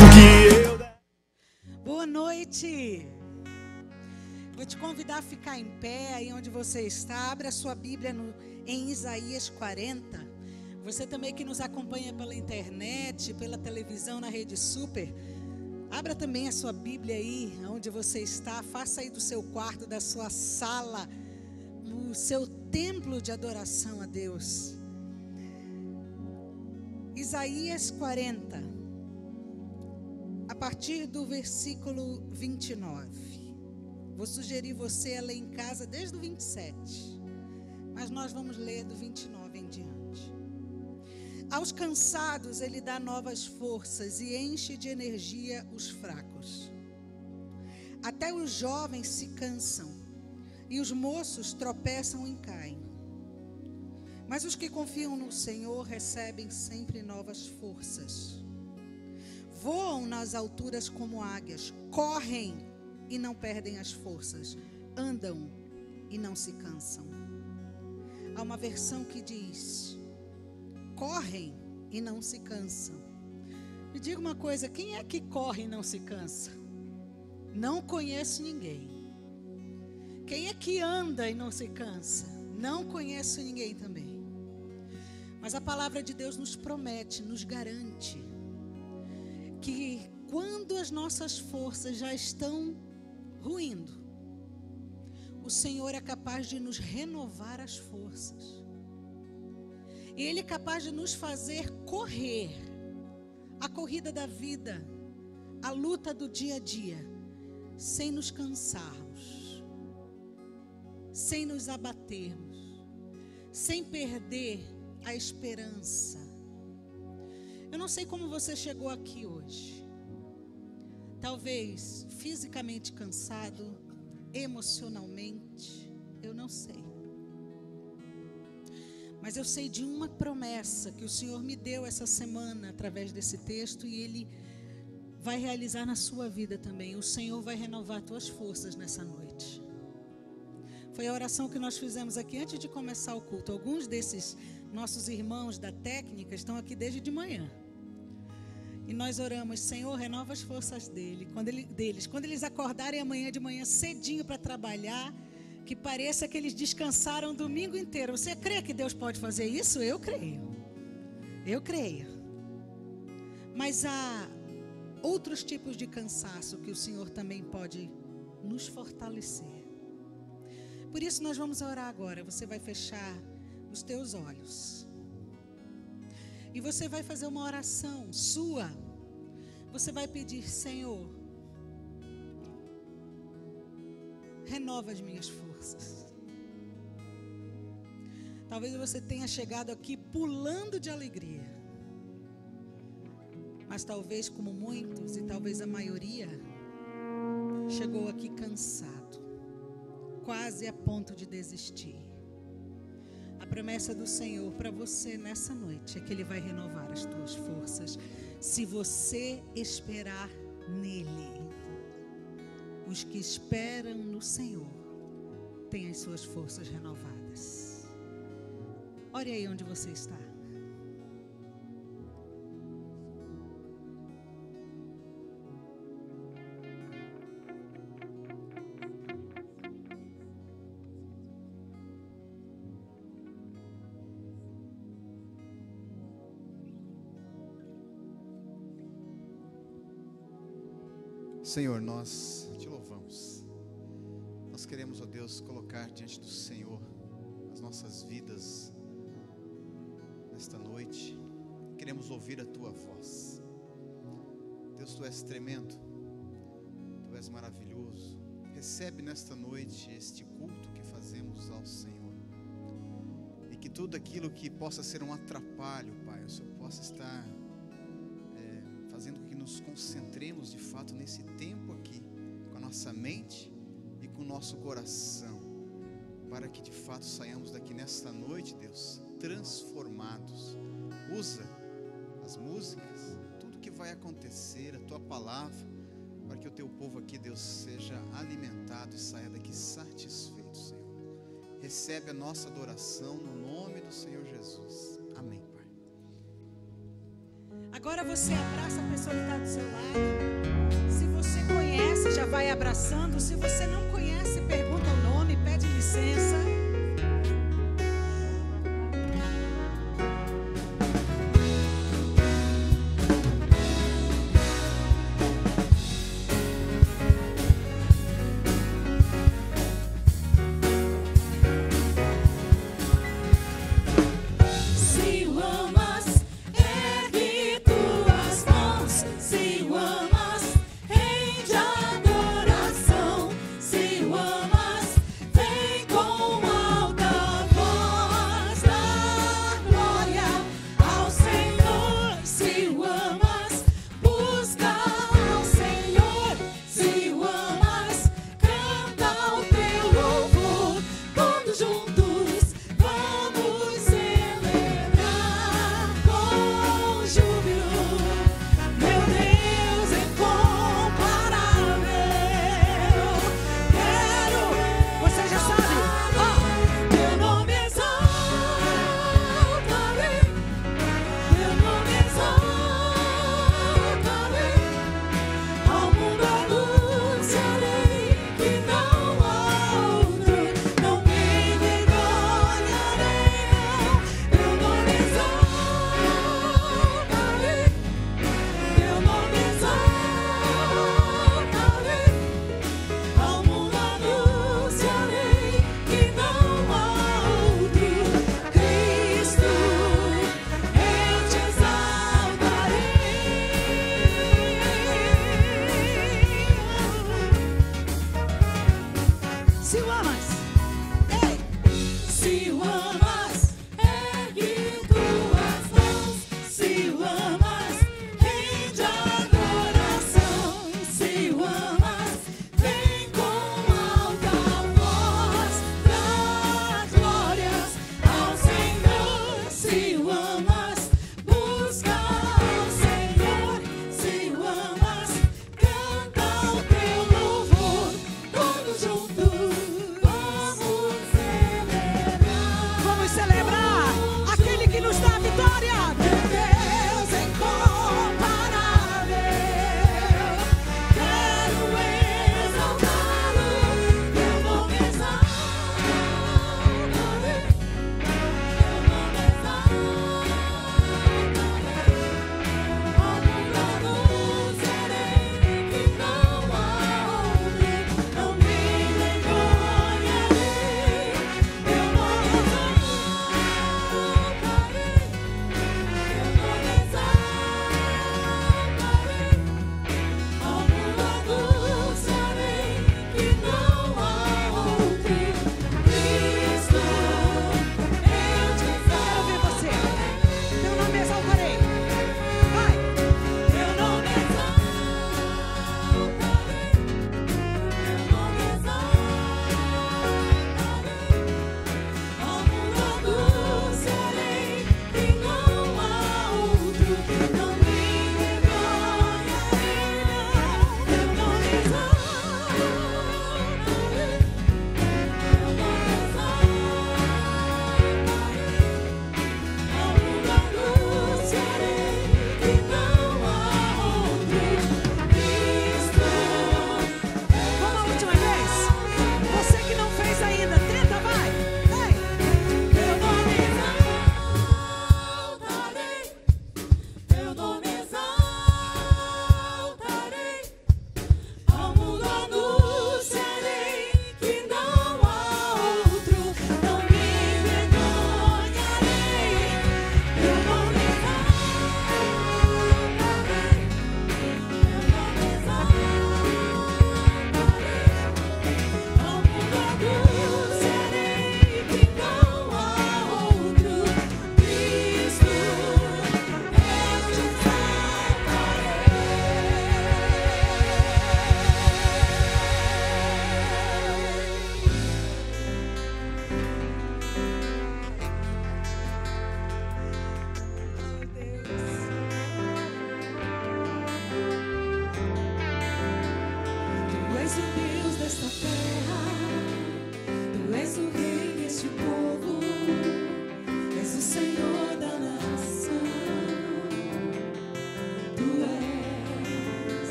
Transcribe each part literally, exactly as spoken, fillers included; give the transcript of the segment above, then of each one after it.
o que eu der. Boa noite. Vou te convidar a ficar em pé aí onde você está. Abra a sua Bíblia no, em Isaías quarenta. Você também que nos acompanha pela internet, pela televisão, na Rede Super. Abra também a sua Bíblia aí onde você está. Faça aí do seu quarto, da sua sala, o seu templo de adoração a Deus. Isaías quarenta, a partir do versículo vinte e nove. Vou sugerir você a ler em casa desde o vinte e sete, mas nós vamos ler do vinte e nove em diante. Aos cansados ele dá novas forças e enche de energia os fracos. Até os jovens se cansam e os moços tropeçam e caem. Mas os que confiam no Senhor recebem sempre novas forças. Voam nas alturas como águias, correm e não perdem as forças, andam e não se cansam. Há uma versão que diz: correm e não se cansam. Me diga uma coisa, quem é que corre e não se cansa? Não conheço ninguém. Quem é que anda e não se cansa? Não conheço ninguém também. Mas a palavra de Deus nos promete, nos garante que quando as nossas forças já estão ruindo, o Senhor é capaz de nos renovar as forças. E Ele é capaz de nos fazer correr a corrida da vida, a luta do dia a dia, sem nos cansarmos, sem nos abatermos, sem perder a esperança. Eu não sei como você chegou aqui hoje. Talvez fisicamente cansado, emocionalmente, eu não sei. Mas eu sei de uma promessa que o Senhor me deu essa semana através desse texto e Ele vai realizar na sua vida também. O Senhor vai renovar tuas forças nessa noite. Foi a oração que nós fizemos aqui antes de começar o culto. Alguns desses nossos irmãos da técnica estão aqui desde de manhã. E nós oramos: Senhor, renova as forças dele, quando ele, deles. Quando eles acordarem amanhã de manhã cedinho para trabalhar, que pareça que eles descansaram o domingo inteiro. Você crê que Deus pode fazer isso? Eu creio. Eu creio. Mas há outros tipos de cansaço que o Senhor também pode nos fortalecer. Por isso nós vamos orar agora. Você vai fechar os teus olhos. E você vai fazer uma oração sua. Você vai pedir: Senhor, renova as minhas forças. Talvez você tenha chegado aqui pulando de alegria. Mas talvez, como muitos, e talvez a maioria, chegou aqui cansado, quase a ponto de desistir. A promessa do Senhor para você nessa noite é que Ele vai renovar as tuas forças, se você esperar nele. Os que esperam no Senhor têm as suas forças renovadas. Ore aí onde você está. Senhor, nós te louvamos. Nós queremos, ó Deus, colocar diante do Senhor as nossas vidas nesta noite. Queremos ouvir a tua voz. Deus, tu és tremendo, tu és maravilhoso. Recebe nesta noite este culto que fazemos ao Senhor. E que tudo aquilo que possa ser um atrapalho, Pai, o Senhor possa estar fazendo com que nos concentremos de fato nesse tempo aqui, com a nossa mente e com o nosso coração, para que de fato saiamos daqui nesta noite, Deus, transformados. Usa as músicas, tudo que vai acontecer, a tua palavra, para que o teu povo aqui, Deus, seja alimentado e saia daqui satisfeito, Senhor. Recebe a nossa adoração no nome do Senhor Jesus. Amém, Pai. Agora você abraça a pessoa que está do seu lado. Se você conhece, já vai abraçando. Se você não conhece, pergunta o nome, pede licença. Não me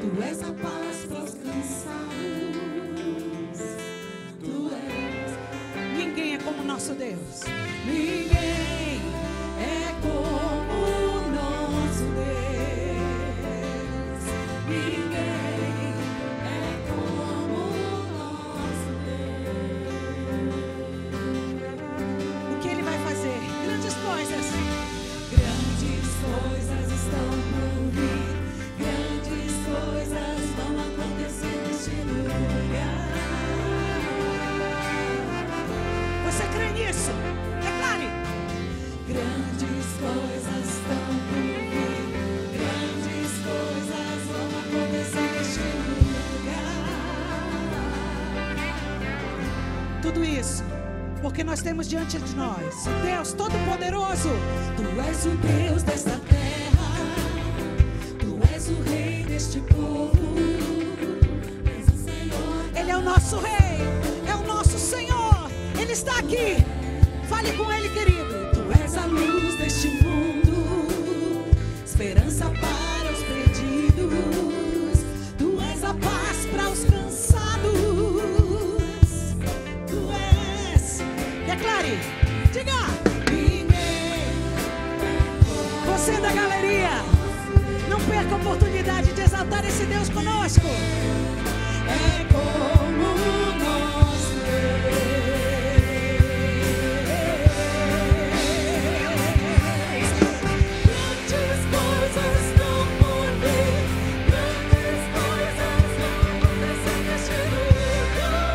Tu és a paz para os cansados. Tu és. Ninguém é como nosso Deus. Ninguém é como o nosso Deus. Ninguém é como o nosso Deus. O que Ele vai fazer? Grandes coisas. Grandes coisas estão por vir. Grandes coisas vão acontecer neste lugar. Você crê nisso? Declare. Grandes coisas estão por vir. Grandes coisas vão acontecer neste lugar. Tudo isso porque nós temos diante de nós o Deus Todo-Poderoso. Tu és o Deus desta terra. Tu és o Rei deste povo. És o Senhor. Ele é o nosso Rei, é o nosso Senhor. Ele está aqui. Fale com Ele, querido. Tu és a luz deste mundo, esperança para os perdidos. Tu és a paz para os cansados. Tu és. Declare. Diga. Ninguém. Você da galeria, não perca a oportunidade de exaltar esse Deus conosco. É como o nosso Grandes coisas estão por vir. Grandes coisas vão acontecer neste lugar.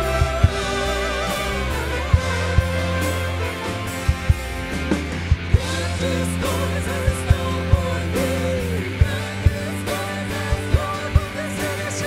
Grandes coisas estão por vir. Grandes coisas vão acontecer neste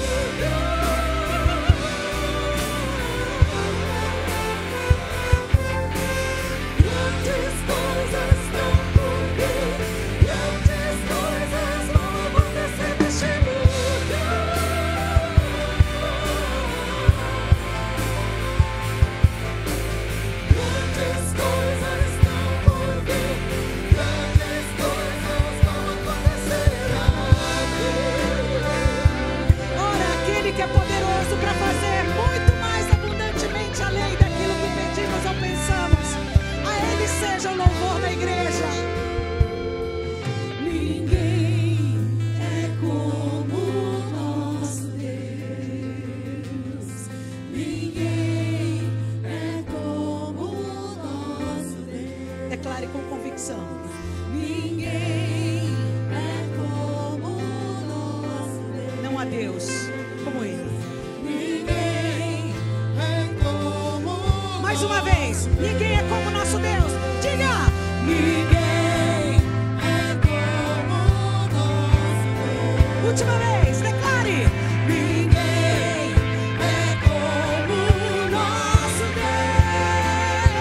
Mais uma vez, ninguém é como o nosso Deus. Diga! Ninguém é como o nosso Deus. Última vez, declare! Ninguém é como o nosso Deus.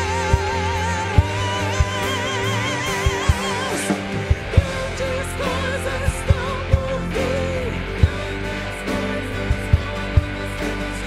Grandes coisas estão por vir. Grandes coisas vão acontecer neste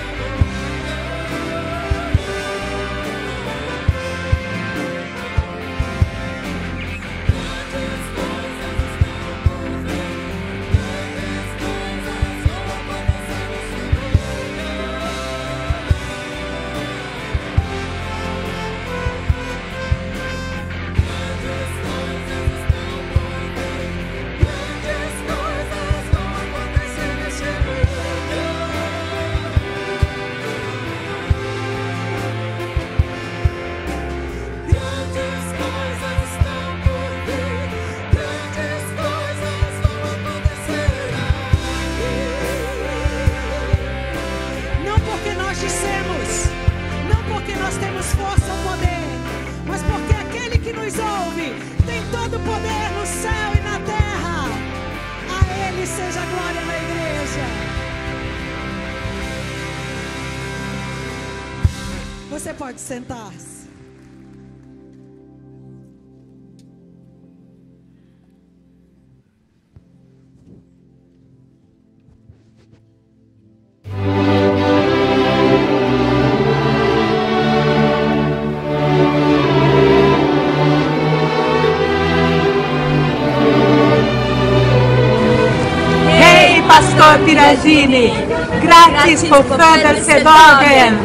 Não porque nós dissemos, não porque nós temos força ou poder, mas porque aquele que nos ouve tem todo o poder no céu e na terra. A Ele seja a glória na igreja. Você pode sentar-se. Hey! Pastor Piragini. Grazie for further sedogen.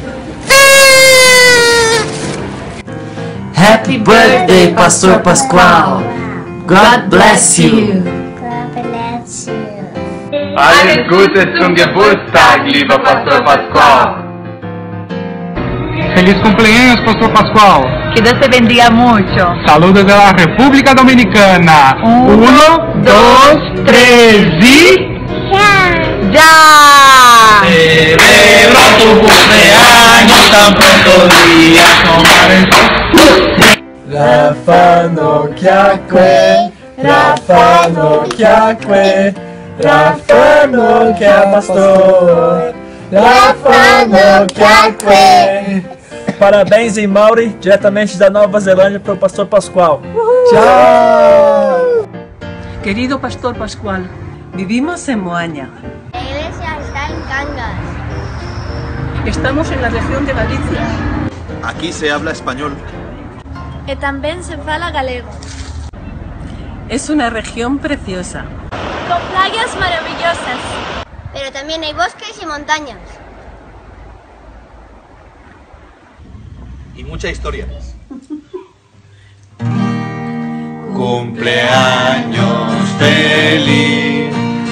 Happy birthday, Pastor Pascual. God bless you. God bless you. Alles Gute zum Geburtstag, lieber Pastor Pascual. Feliz cumpleaños, Pastor Pascual. Que Deus te bendiga mucho. Saludos de la República Dominicana. Uno, dos, tres y... ¡Ya! Celebra tu cumpleaños tan pronto día tomar el sol. Rafa no Kyakwe, Rafa no Kyakwe, Rafa no Kya Pastor, Rafa no Kyakwe. Parabéns em Mauri, diretamente da Nova Zelândia, para o Pastor Pascual. Tchau! Querido Pastor Pascual, vivimos en Moaña. La iglesia está en Cangas. Estamos en la región de Galicia. Aquí se habla español. Y también se fala galego. Es una región preciosa. Con playas maravillosas. Pero también hay bosques y montañas. Y mucha historia. Cumpleaños feliz,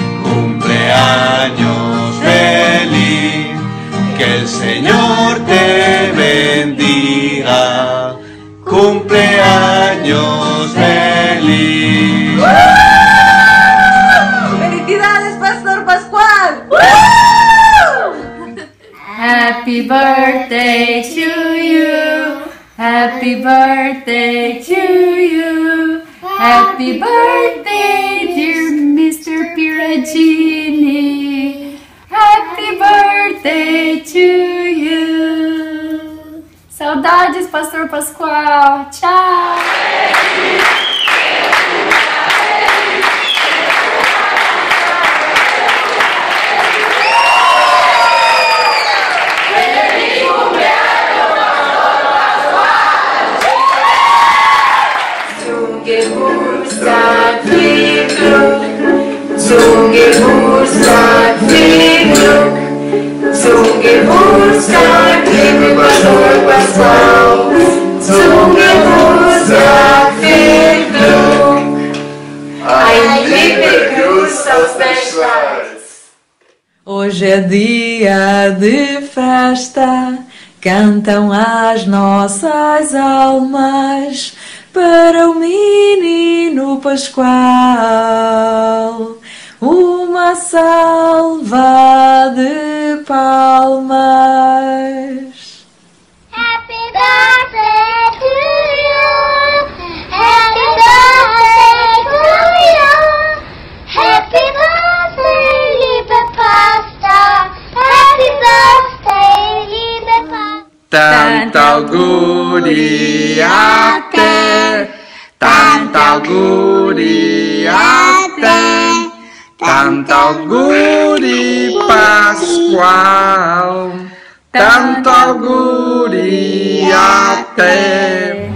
cumpleaños feliz, que el Señor te bendiga. Cumpleaños feliz. ¡Felicidades, Pastor Pascual! Happy birthday to you. Happy birthday to you. Happy birthday, dear mister Piragini. Happy birthday to you. Saudades, Pastor Pascual. Tchau. Geburtstag viel Glück, zum Geburtstag viel Glück, zum Geburtstag liebe Pastor Pascual, zum Geburtstag viel Glück, ein liebe Gruß aus der Schweiz. Hoje é dia de festa, cantam as nossas almas para o menino Pascual, uma salva de palmas. Happy birthday to you. Happy birthday to you. Happy birthday, liebe Pastor. Happy birthday, liebe Pastor. Tanto auguri a te, tanto auguri a te, tanto auguri Pascual, tanto auguri a te.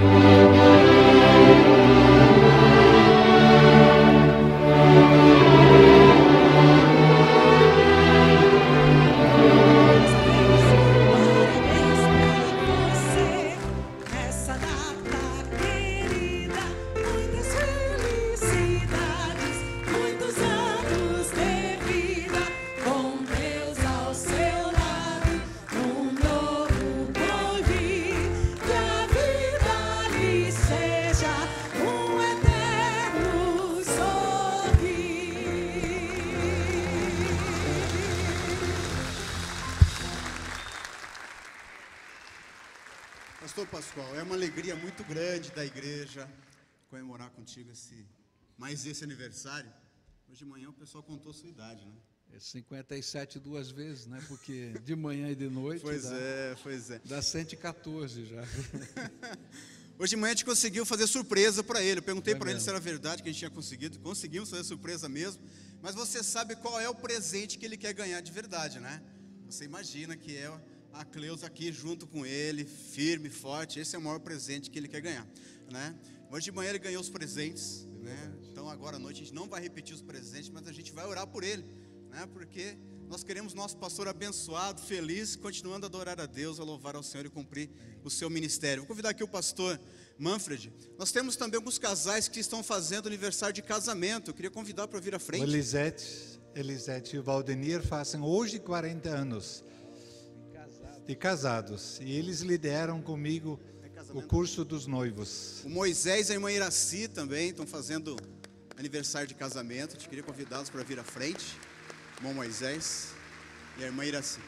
Pastor Pascual, é uma alegria muito grande da igreja comemorar contigo esse, mais esse aniversário. Hoje de manhã o pessoal contou a sua idade, né? É cinquenta e sete duas vezes, né? Porque de manhã e de noite. Pois dá, é, pois é. Dá cento e quatorze já. Hoje de manhã a gente conseguiu fazer surpresa para ele. Eu perguntei é para ele mesmo. se era verdade que a gente tinha conseguido. Conseguimos fazer surpresa mesmo. Mas você sabe qual é o presente que ele quer ganhar de verdade, né? Você imagina que é a Cleusa aqui junto com ele, firme, forte. Esse é o maior presente que ele quer ganhar, né? Hoje de manhã ele ganhou os presentes, né? Então agora à noite a gente não vai repetir os presentes, mas a gente vai orar por ele, né? Porque nós queremos nosso pastor abençoado, feliz, continuando a adorar a Deus, a louvar ao Senhor e cumprir o seu ministério. Vou convidar aqui o pastor Manfred. Nós temos também alguns casais que estão fazendo aniversário de casamento. Eu queria convidar para vir à frente. O Elisete, Elisete e o Valdenir fazem hoje quarenta anos de casados. E eles lideram comigo o curso dos noivos. O Moisés e a irmã Iraci também estão fazendo aniversário de casamento. Eu queria convidá-los para vir à frente. O irmão Moisés e a irmã Iraci.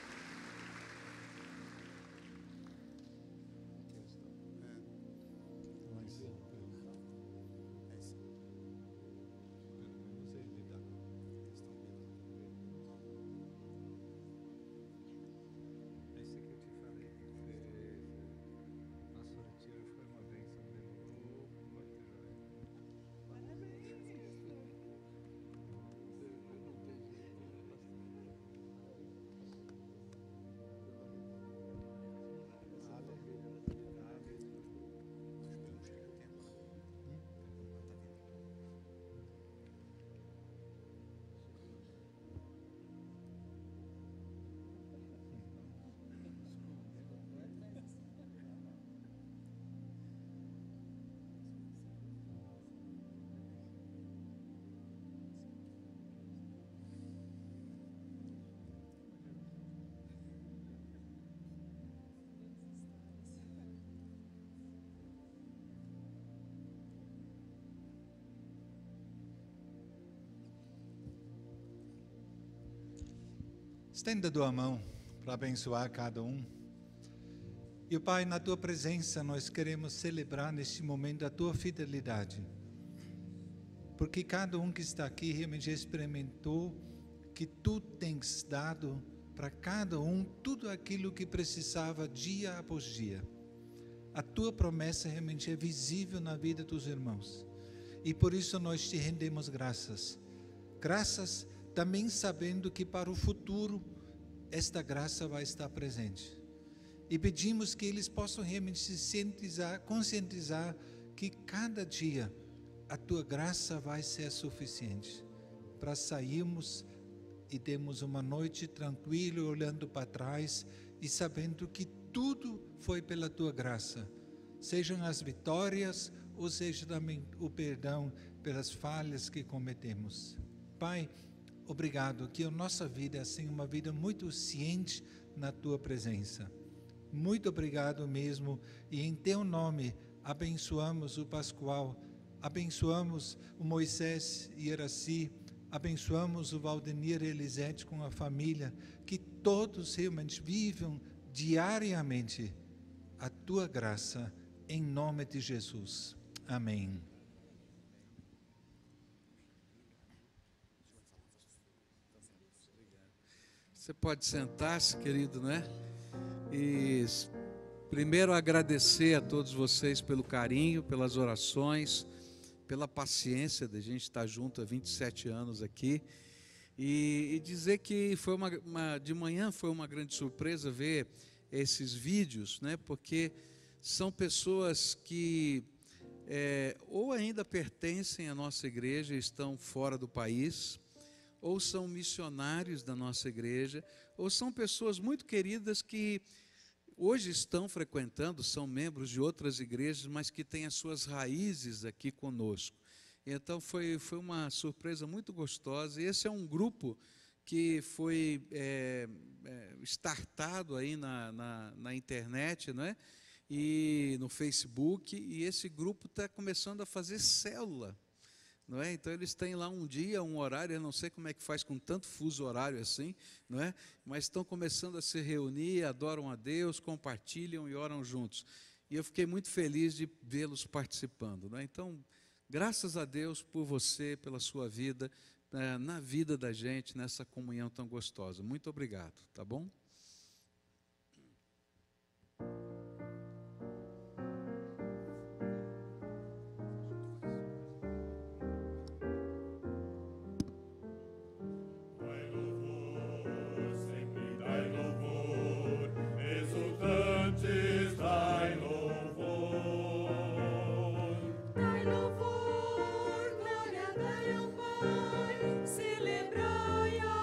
Estenda a tua mão para abençoar cada um. E, Pai, na tua presença nós queremos celebrar neste momento a tua fidelidade. Porque cada um que está aqui realmente experimentou que tu tens dado para cada um tudo aquilo que precisava dia após dia. A tua promessa realmente é visível na vida dos irmãos. E por isso nós te rendemos graças. Graças também sabendo que para o futuro esta graça vai estar presente. E pedimos que eles possam realmente se conscientizar, conscientizar que cada dia a tua graça vai ser suficiente para sairmos e termos uma noite tranquila, olhando para trás e sabendo que tudo foi pela tua graça. Sejam as vitórias ou seja também o perdão pelas falhas que cometemos. Pai, obrigado, que a nossa vida é assim, uma vida muito ciente na tua presença. Muito obrigado mesmo, e em teu nome abençoamos o Pascoal, abençoamos o Moisés e Iraci, abençoamos o Valdenir e Elisete com a família, que todos realmente vivam diariamente a tua graça, em nome de Jesus. Amém. Você pode sentar-se, querido, né? E primeiro agradecer a todos vocês pelo carinho, pelas orações, pela paciência da gente estar junto há vinte e sete anos aqui. E, e dizer que foi uma, uma, de manhã foi uma grande surpresa ver esses vídeos, né? Porque são pessoas que é, ou ainda pertencem à nossa igreja e estão fora do país, ou são missionários da nossa igreja, ou são pessoas muito queridas que hoje estão frequentando, são membros de outras igrejas, mas que têm as suas raízes aqui conosco. Então foi, foi uma surpresa muito gostosa, e esse é um grupo que foi é, é, startado aí na, na, na internet, não é? E no Facebook, e esse grupo está começando a fazer célula. Não é? Então eles têm lá um dia, um horário, eu não sei como é que faz com tanto fuso horário assim, não é? Mas estão começando a se reunir, adoram a Deus, compartilham e oram juntos. E eu fiquei muito feliz de vê-los participando. Não é? Então, graças a Deus por você, pela sua vida, na vida da gente, nessa comunhão tão gostosa. Muito obrigado, tá bom? Dai louvor, glória dai ao Pai, celebrai a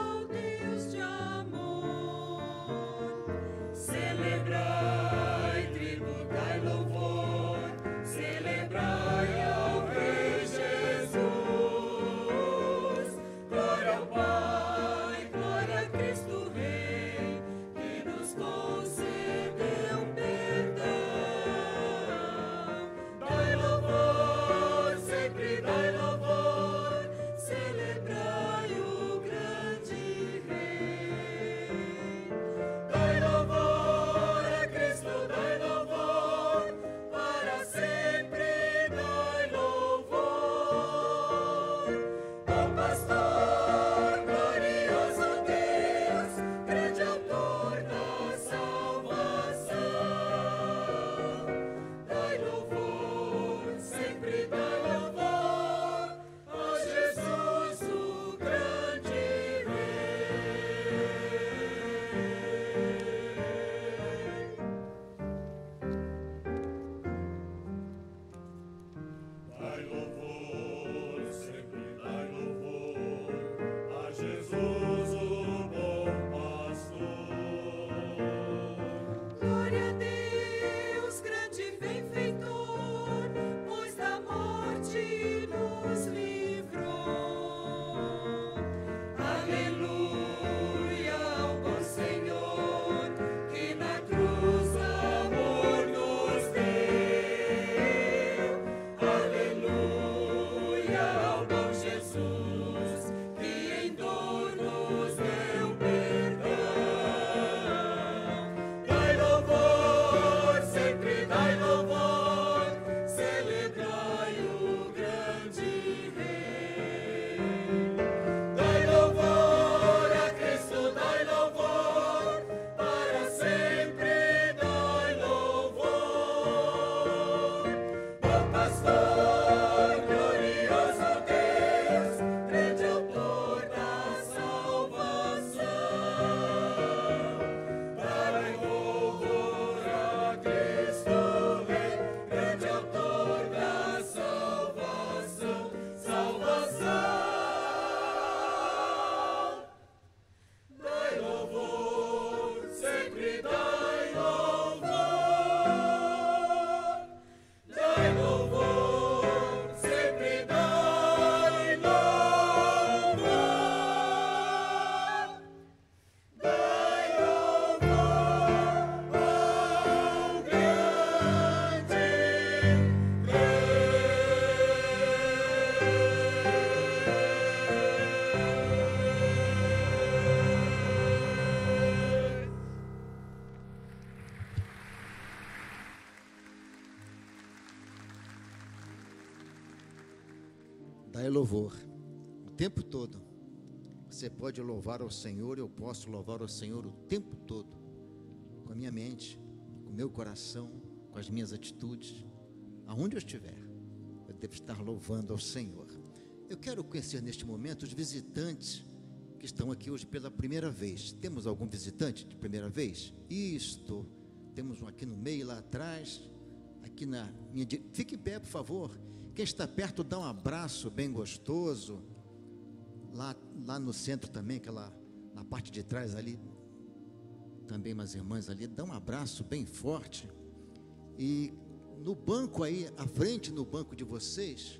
Dai louvor o tempo todo. Você pode louvar ao Senhor, eu posso louvar ao Senhor o tempo todo, com a minha mente, com o meu coração, com as minhas atitudes, aonde eu estiver, eu devo estar louvando ao Senhor. Eu quero conhecer neste momento os visitantes que estão aqui hoje pela primeira vez. Temos algum visitante de primeira vez? Isto, temos um aqui no meio, lá atrás, aqui na minha... Fique em pé, por favor. Quem está perto, dá um abraço bem gostoso. Lá, lá no centro também, aquela, na parte de trás ali, também umas irmãs ali, dá um abraço bem forte. E no banco aí, à frente, no banco de vocês,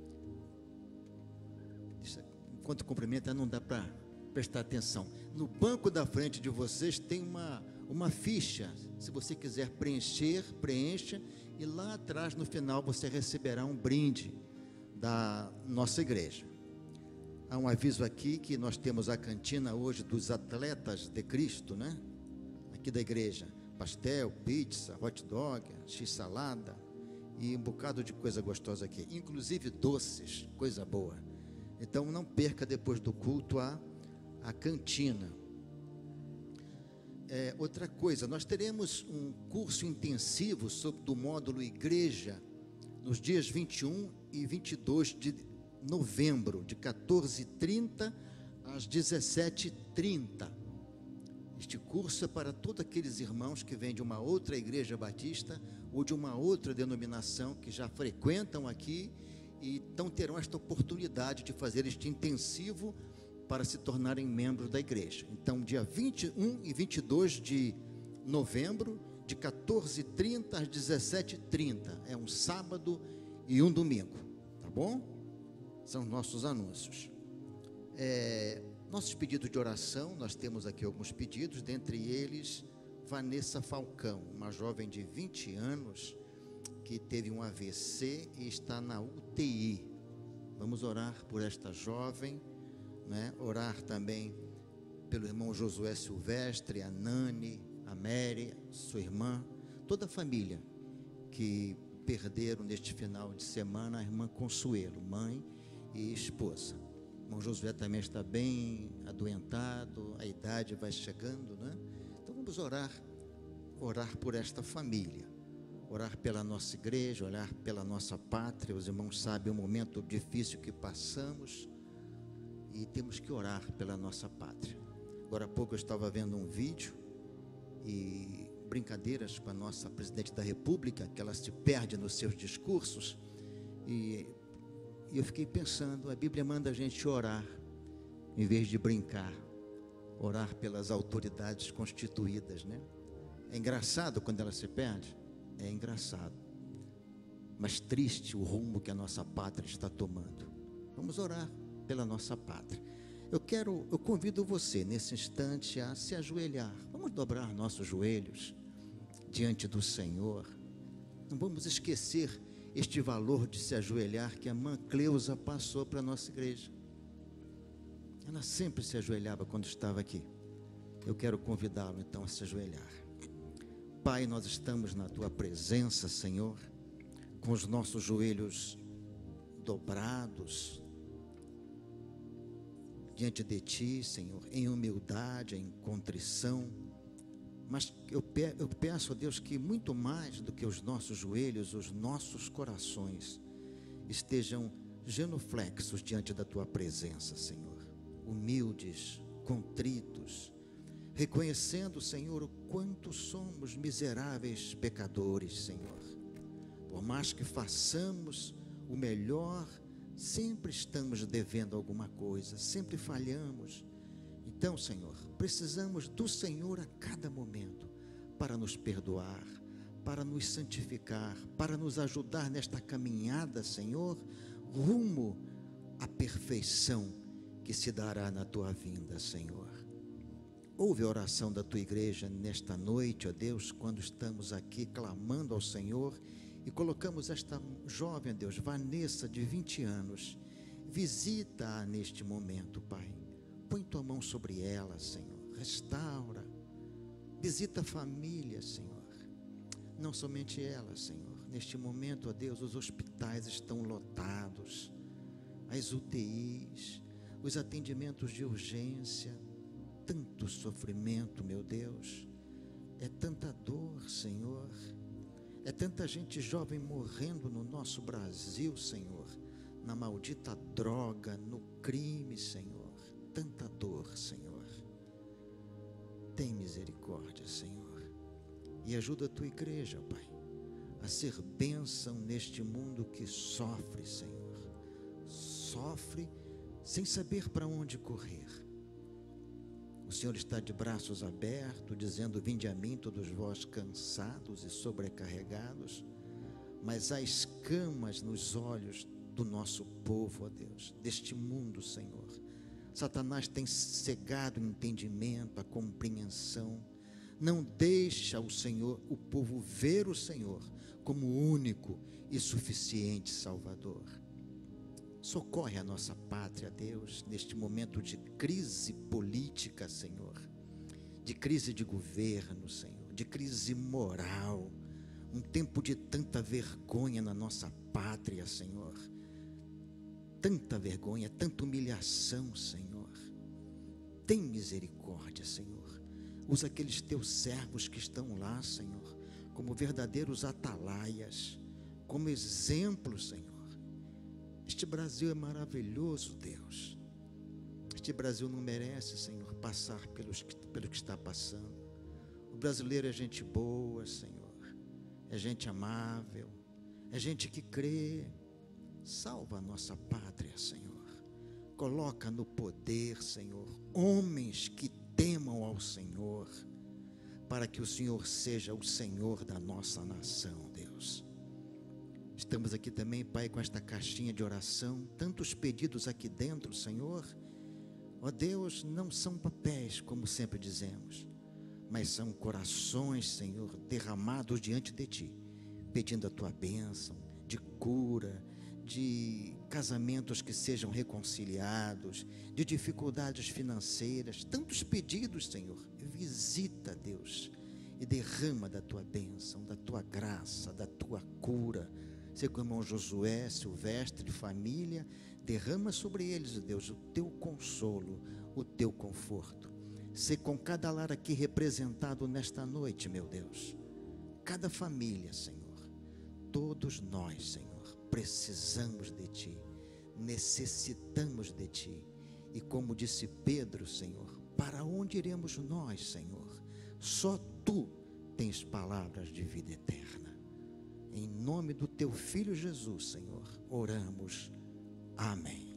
enquanto cumprimenta, não dá para prestar atenção. No banco da frente de vocês tem uma, uma ficha. Se você quiser preencher, preencha. E lá atrás, no final, você receberá um brinde da nossa igreja. Há um aviso aqui que nós temos a cantina hoje dos atletas de Cristo, né? Aqui da igreja. Pastel, pizza, hot dog, x-salada e um bocado de coisa gostosa aqui. Inclusive doces, coisa boa. Então não perca depois do culto a, a cantina. É, outra coisa, nós teremos um curso intensivo sobre do módulo Igreja nos dias vinte e um e vinte e dois de novembro, de quatorze e trinta às dezessete e trinta. Este curso é para todos aqueles irmãos que vêm de uma outra igreja batista ou de uma outra denominação que já frequentam aqui e então terão esta oportunidade de fazer este intensivo para se tornarem membros da igreja. Então, dia vinte e um e vinte e dois de novembro, de quatorze e trinta às dezessete e trinta. É um sábado e um domingo, tá bom? São nossos anúncios. É, nossos pedidos de oração, nós temos aqui alguns pedidos, dentre eles, Vanessa Falcão, uma jovem de vinte anos, que teve um A V C e está na U T I. Vamos orar por esta jovem, né? Orar também pelo irmão Josué Silvestre, a Nani, a Mary, sua irmã, toda a família que perderam neste final de semana a irmã Consuelo, mãe e esposa. O irmão Josué também está bem adoentado, a idade vai chegando, né? Então vamos orar, orar por esta família, orar pela nossa igreja, orar pela nossa pátria. Os irmãos sabem o momento difícil que passamos e temos que orar pela nossa pátria. Agora há pouco eu estava vendo um vídeo e brincadeiras com a nossa presidente da República, que ela se perde nos seus discursos, e, e eu fiquei pensando, a Bíblia manda a gente orar em vez de brincar, orar pelas autoridades constituídas, né? É engraçado quando ela se perde, é engraçado, mas triste o rumo que a nossa pátria está tomando. Vamos orar pela nossa pátria. Eu quero, eu convido você nesse instante a se ajoelhar. Vamos dobrar nossos joelhos diante do Senhor. Não vamos esquecer este valor de se ajoelhar que a irmã Cleusa passou para a nossa igreja. Ela sempre se ajoelhava quando estava aqui. Eu quero convidá-lo então a se ajoelhar. Pai, nós estamos na tua presença, Senhor, com os nossos joelhos dobrados diante de ti, Senhor, em humildade, em contrição. Mas eu, pe eu peço a Deus que muito mais do que os nossos joelhos, os nossos corações estejam genuflexos diante da tua presença, Senhor, humildes, contritos, reconhecendo, Senhor, o quanto somos miseráveis pecadores, Senhor. Por mais que façamos o melhor, sempre estamos devendo alguma coisa, sempre falhamos. Então, Senhor, precisamos do Senhor a cada momento para nos perdoar, para nos santificar, para nos ajudar nesta caminhada, Senhor, rumo à perfeição que se dará na tua vinda, Senhor. Ouve a oração da tua igreja nesta noite, ó Deus, quando estamos aqui clamando ao Senhor e colocamos esta jovem, ó Deus, Vanessa, de vinte anos, visita-a neste momento, Pai. Põe tua mão sobre ela, Senhor, restaura, visita a família, Senhor. Não somente ela, Senhor. Neste momento, ó Deus, os hospitais estão lotados, as U T Is, os atendimentos de urgência, tanto sofrimento, meu Deus, é tanta dor, Senhor, é tanta gente jovem morrendo no nosso Brasil, Senhor, na maldita droga, no crime, Senhor, tanta dor, Senhor. Tem misericórdia, Senhor, e ajuda a tua igreja, Pai, a ser bênção neste mundo que sofre, Senhor, sofre sem saber para onde correr. O Senhor está de braços abertos, dizendo: vinde a mim todos vós cansados e sobrecarregados, mas há escamas nos olhos do nosso povo, ó Deus, deste mundo, Senhor. Satanás tem cegado o entendimento, a compreensão, não deixa o Senhor, o povo ver o Senhor como o único e suficiente Salvador. Socorre a nossa pátria, Deus, neste momento de crise política, Senhor, de crise de governo, Senhor, de crise moral, um tempo de tanta vergonha na nossa pátria, Senhor, tanta vergonha, tanta humilhação, Senhor. Tem misericórdia, Senhor. Usa aqueles teus servos que estão lá, Senhor, como verdadeiros atalaias, como exemplos, Senhor. Este Brasil é maravilhoso, Deus. Este Brasil não merece, Senhor, passar pelos, pelo que está passando. O brasileiro é gente boa, Senhor, é gente amável, é gente que crê. Salva a nossa pátria, Senhor. Coloca no poder, Senhor, homens que temam ao Senhor, para que o Senhor seja o Senhor da nossa nação, Deus. Estamos aqui também, Pai, com esta caixinha de oração, tantos pedidos aqui dentro, Senhor. Ó Deus, não são papéis, como sempre dizemos, mas são corações, Senhor, derramados diante de Ti, pedindo a Tua bênção de cura, de casamentos que sejam reconciliados, de dificuldades financeiras, tantos pedidos, Senhor. Visita, Deus, e derrama da Tua bênção, da Tua graça, da Tua cura. Ser com o irmão Josué, Silvestre, família, derrama sobre eles, Deus, o Teu consolo, o Teu conforto. Ser com cada lar aqui representado nesta noite, meu Deus, cada família, Senhor, todos nós, Senhor, precisamos de Ti, necessitamos de Ti, e como disse Pedro, Senhor, para onde iremos nós, Senhor? Só Tu tens palavras de vida eterna. Em nome do Teu Filho Jesus, Senhor, oramos. Amém.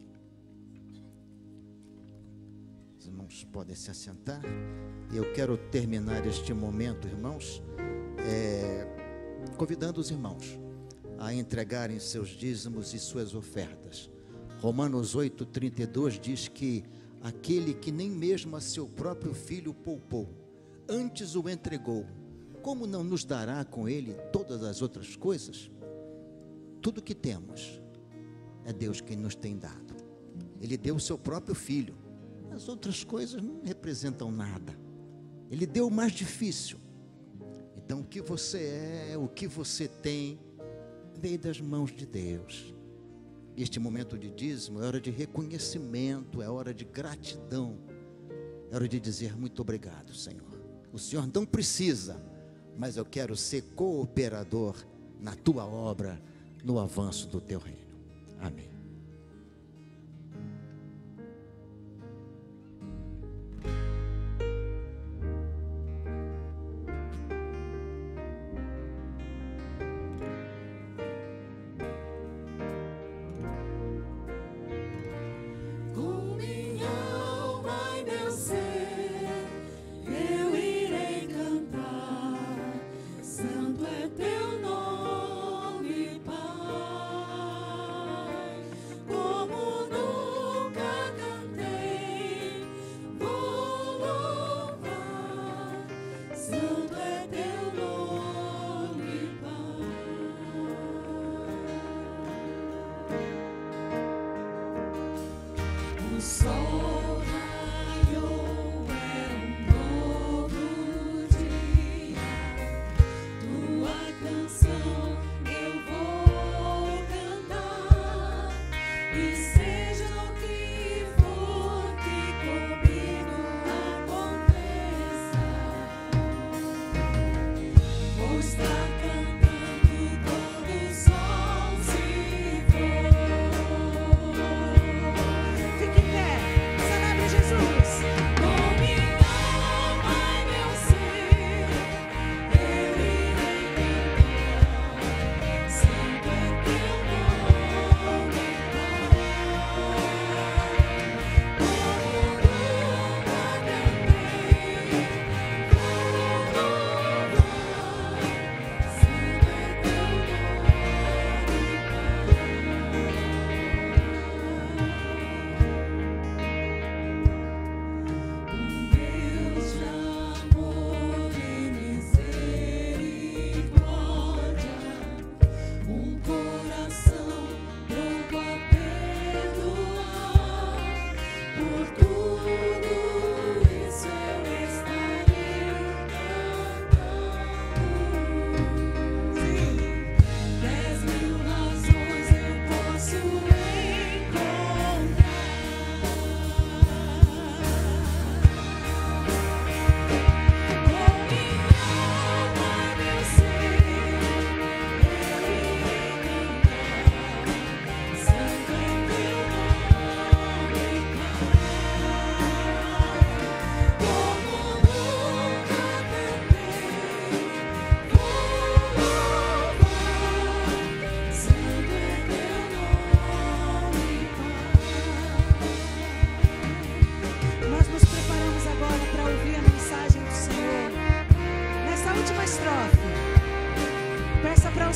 Os irmãos podem se assentar. Eu quero terminar este momento, irmãos, é, convidando os irmãos a entregarem seus dízimos e suas ofertas. Romanos oito, trinta e dois diz que aquele que nem mesmo a seu próprio filho poupou, antes o entregou, como não nos dará com ele todas as outras coisas? Tudo que temos é Deus quem nos tem dado. Ele deu o seu próprio filho. As outras coisas não representam nada. Ele deu o mais difícil. Então o que você é, o que você tem, veio das mãos de Deus. Este momento de dízimo é hora de reconhecimento, é hora de gratidão, é hora de dizer muito obrigado, Senhor. O Senhor não precisa, mas eu quero ser cooperador na Tua obra, no avanço do Teu reino. Amém. Santo é Teu nome, Pai.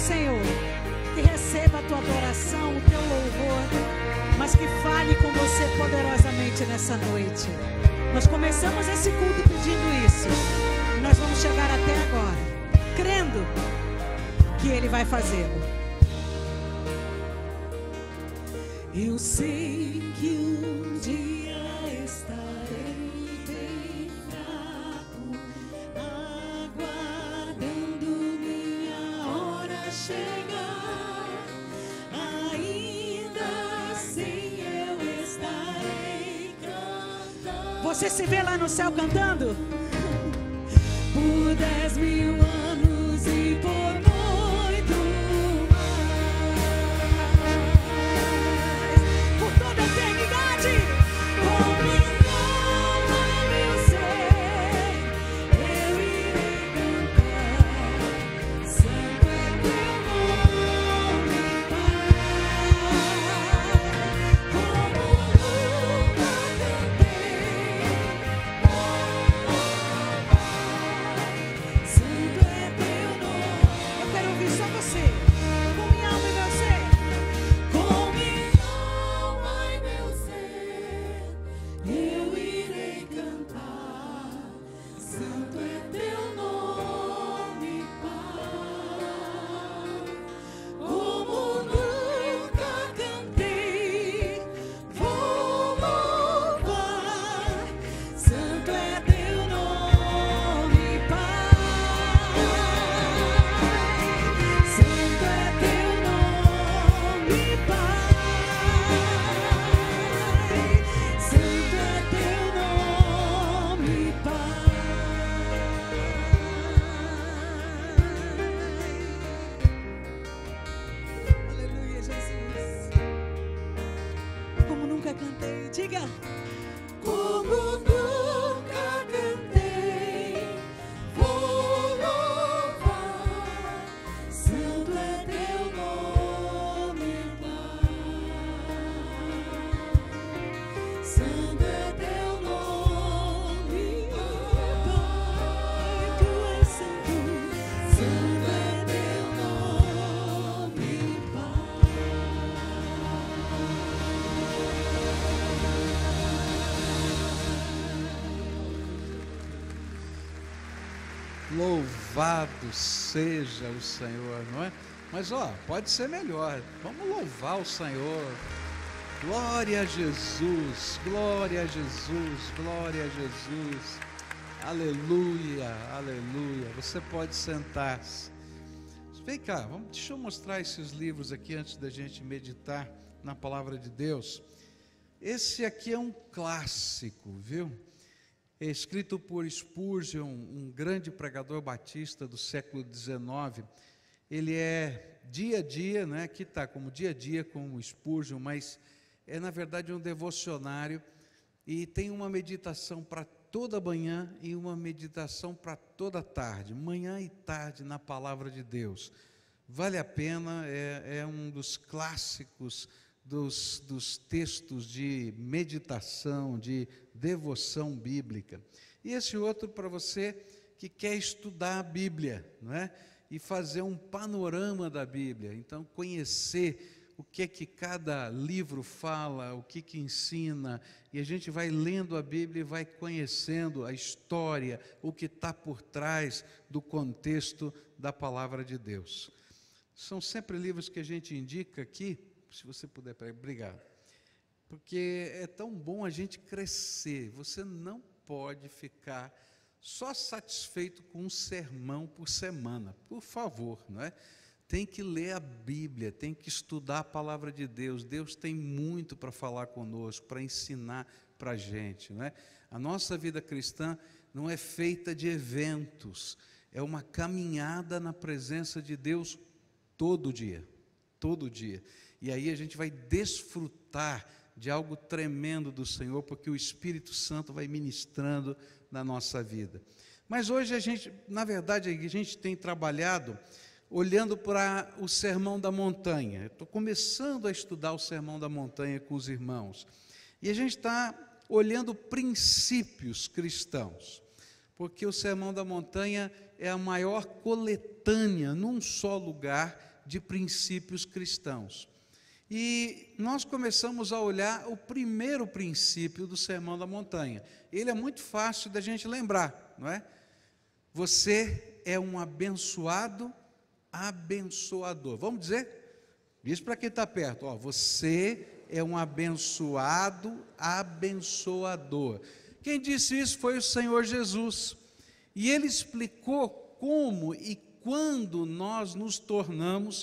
Senhor, que receba a tua adoração, o teu louvor, mas que fale com você poderosamente nessa noite. Nós começamos esse culto pedindo isso, e nós vamos chegar até agora, crendo que Ele vai fazê-lo. Eu sei que um dia estarei bem fraco, aguardando minha hora chegar. Ainda assim eu estarei cantando. Você se vê lá no céu cantando? Por dez mil anos e por muito mais, por toda a eternidade. Como não é meu ser, eu irei cantar. Santo é teu nome, Pai. Como nunca cantei, Santo é teu nome. Eu quero ouvir só você, com minha alma e meu ser. Com minha alma e meu ser, eu irei cantar. Santo é teu nome, Pai. Como nunca cantei, vou louvar. Santo é teu nome, Pai. Santo é teu nome, Pai. Santo é teu nome, Pai. Aleluia, Jesus. Como nunca cantei, diga. Como nunca cantei, vou louvar. Santo é teu nome, Pai. Santo é teu nome, Pai. Tu és santo. Santo é teu nome, Pai. Louvado seja o Senhor, não é? Mas ó, pode ser melhor. Vamos louvar o Senhor. Glória a Jesus, glória a Jesus, glória a Jesus. Aleluia, aleluia. Você pode sentar-se. Vem cá, vamos, deixa eu mostrar esses livros aqui antes da gente meditar na palavra de Deus. Esse aqui é um clássico, viu? É escrito por Spurgeon, um grande pregador batista do século dezenove. Ele é dia a dia, né? Aqui está como dia a dia com o Spurgeon, mas é na verdade um devocionário e tem uma meditação para toda manhã e uma meditação para toda tarde, manhã e tarde na palavra de Deus. Vale a pena, é, é um dos clássicos Dos, dos textos de meditação, de devoção bíblica. E esse outro para você que quer estudar a Bíblia, não é? E fazer um panorama da Bíblia. Então, conhecer o que é que cada livro fala, o que que ensina, e a gente vai lendo a Bíblia e vai conhecendo a história, o que está por trás do contexto da palavra de Deus. São sempre livros que a gente indica aqui. Se você puder, obrigado. Porque é tão bom a gente crescer. Você não pode ficar só satisfeito com um sermão por semana. Por favor, não é? Tem que ler a Bíblia, tem que estudar a palavra de Deus. Deus tem muito para falar conosco, para ensinar para a gente, não é? A nossa vida cristã não é feita de eventos. É uma caminhada na presença de Deus todo dia. Todo dia. E aí a gente vai desfrutar de algo tremendo do Senhor, porque o Espírito Santo vai ministrando na nossa vida. Mas hoje a gente, na verdade, a gente tem trabalhado olhando para o Sermão da Montanha. Estou começando a estudar o Sermão da Montanha com os irmãos. E a gente está olhando princípios cristãos, porque o Sermão da Montanha é a maior coletânea, num só lugar, de princípios cristãos. E nós começamos a olhar o primeiro princípio do Sermão da Montanha. Ele é muito fácil da gente lembrar, não é? Você é um abençoado abençoador. Vamos dizer? Diz para quem está perto, ó, você é um abençoado abençoador. Quem disse isso foi o Senhor Jesus. E ele explicou como e quando nós nos tornamos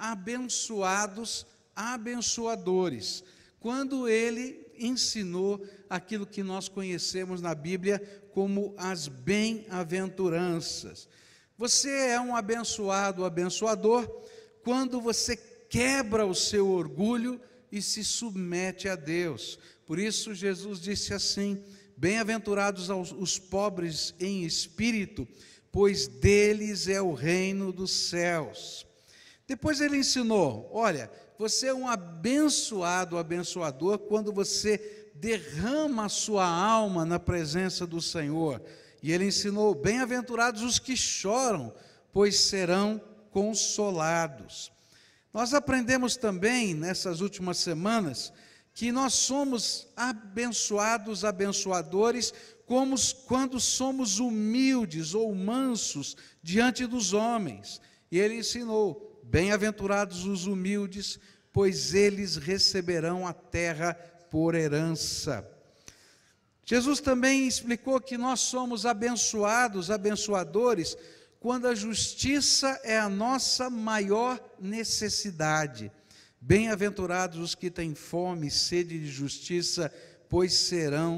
abençoados abençoadores. Quando ele ensinou aquilo que nós conhecemos na Bíblia como as bem-aventuranças. Você é um abençoado abençoador quando você quebra o seu orgulho e se submete a Deus. Por isso Jesus disse assim: bem-aventurados os pobres em espírito, pois deles é o reino dos céus. Depois ele ensinou: olha, você é um abençoado abençoador quando você derrama a sua alma na presença do Senhor. E ele ensinou: bem-aventurados os que choram, pois serão consolados. Nós aprendemos também, nessas últimas semanas, que nós somos abençoados, abençoadores, como quando somos humildes ou mansos diante dos homens. E ele ensinou: bem-aventurados os humildes, pois eles receberão a terra por herança. Jesus também explicou que nós somos abençoados, abençoadores, quando a justiça é a nossa maior necessidade. Bem-aventurados os que têm fome e sede de justiça, pois serão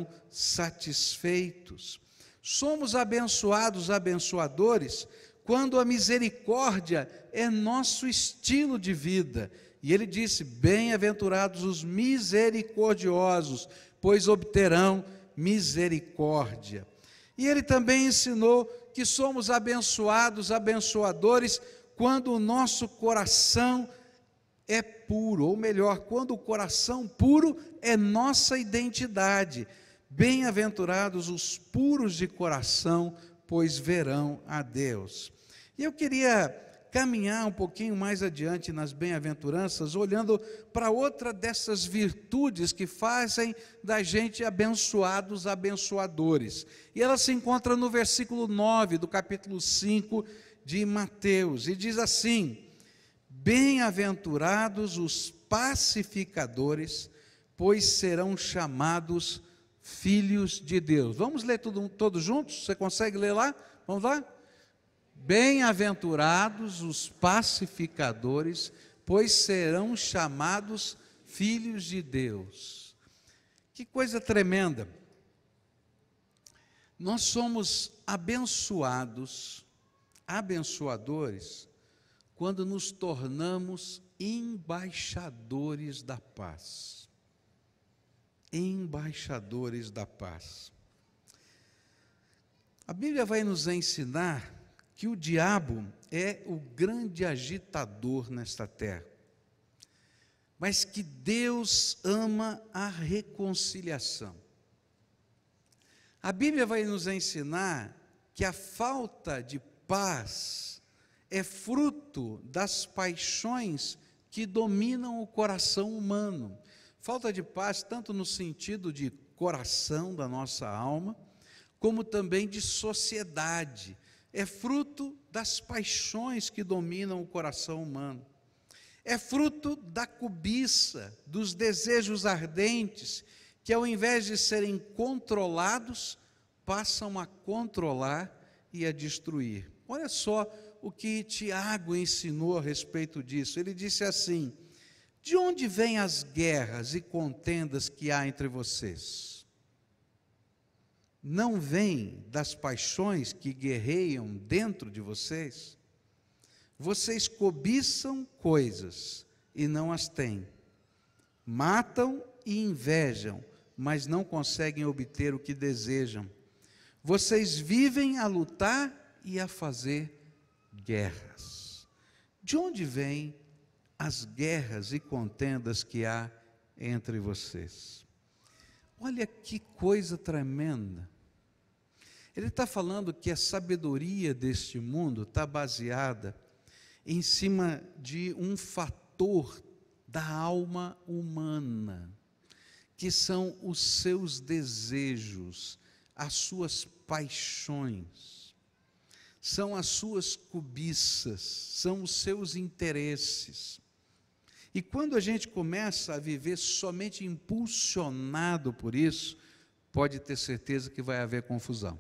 satisfeitos. Somos abençoados, abençoadores, quando a misericórdia é nosso estilo de vida. E ele disse: bem-aventurados os misericordiosos, pois obterão misericórdia. E ele também ensinou que somos abençoados, abençoadores, quando o nosso coração é puro, ou melhor, quando o coração puro é nossa identidade. Bem-aventurados os puros de coração, pois verão a Deus. E eu queria caminhar um pouquinho mais adiante nas bem-aventuranças, olhando para outra dessas virtudes que fazem da gente abençoados, abençoadores. E ela se encontra no versículo nove do capítulo cinco de Mateus, e diz assim: bem-aventurados os pacificadores, pois serão chamados filhos de Deus. Vamos ler tudo, todos juntos? Você consegue ler lá? Vamos lá? Bem-aventurados os pacificadores, pois serão chamados filhos de Deus. Que coisa tremenda! Nós somos abençoados, abençoadores, quando nos tornamos embaixadores da paz. Embaixadores da paz. A Bíblia vai nos ensinar que o diabo é o grande agitador nesta terra, mas que Deus ama a reconciliação. A Bíblia vai nos ensinar que a falta de paz é fruto das paixões que dominam o coração humano. Falta de paz tanto no sentido de coração da nossa alma, como também de sociedade. É fruto das paixões que dominam o coração humano. É fruto da cobiça, dos desejos ardentes, que ao invés de serem controlados, passam a controlar e a destruir. Olha só o que Tiago ensinou a respeito disso. Ele disse assim: de onde vêm as guerras e contendas que há entre vocês? Não vêm das paixões que guerreiam dentro de vocês? Vocês cobiçam coisas e não as têm. Matam e invejam, mas não conseguem obter o que desejam. Vocês vivem a lutar e a fazer guerras. De onde vêm as guerras e contendas que há entre vocês? Olha que coisa tremenda. Ele está falando que a sabedoria deste mundo está baseada em cima de um fator da alma humana, que são os seus desejos, as suas paixões, são as suas cobiças, são os seus interesses. E quando a gente começa a viver somente impulsionado por isso, pode ter certeza que vai haver confusão.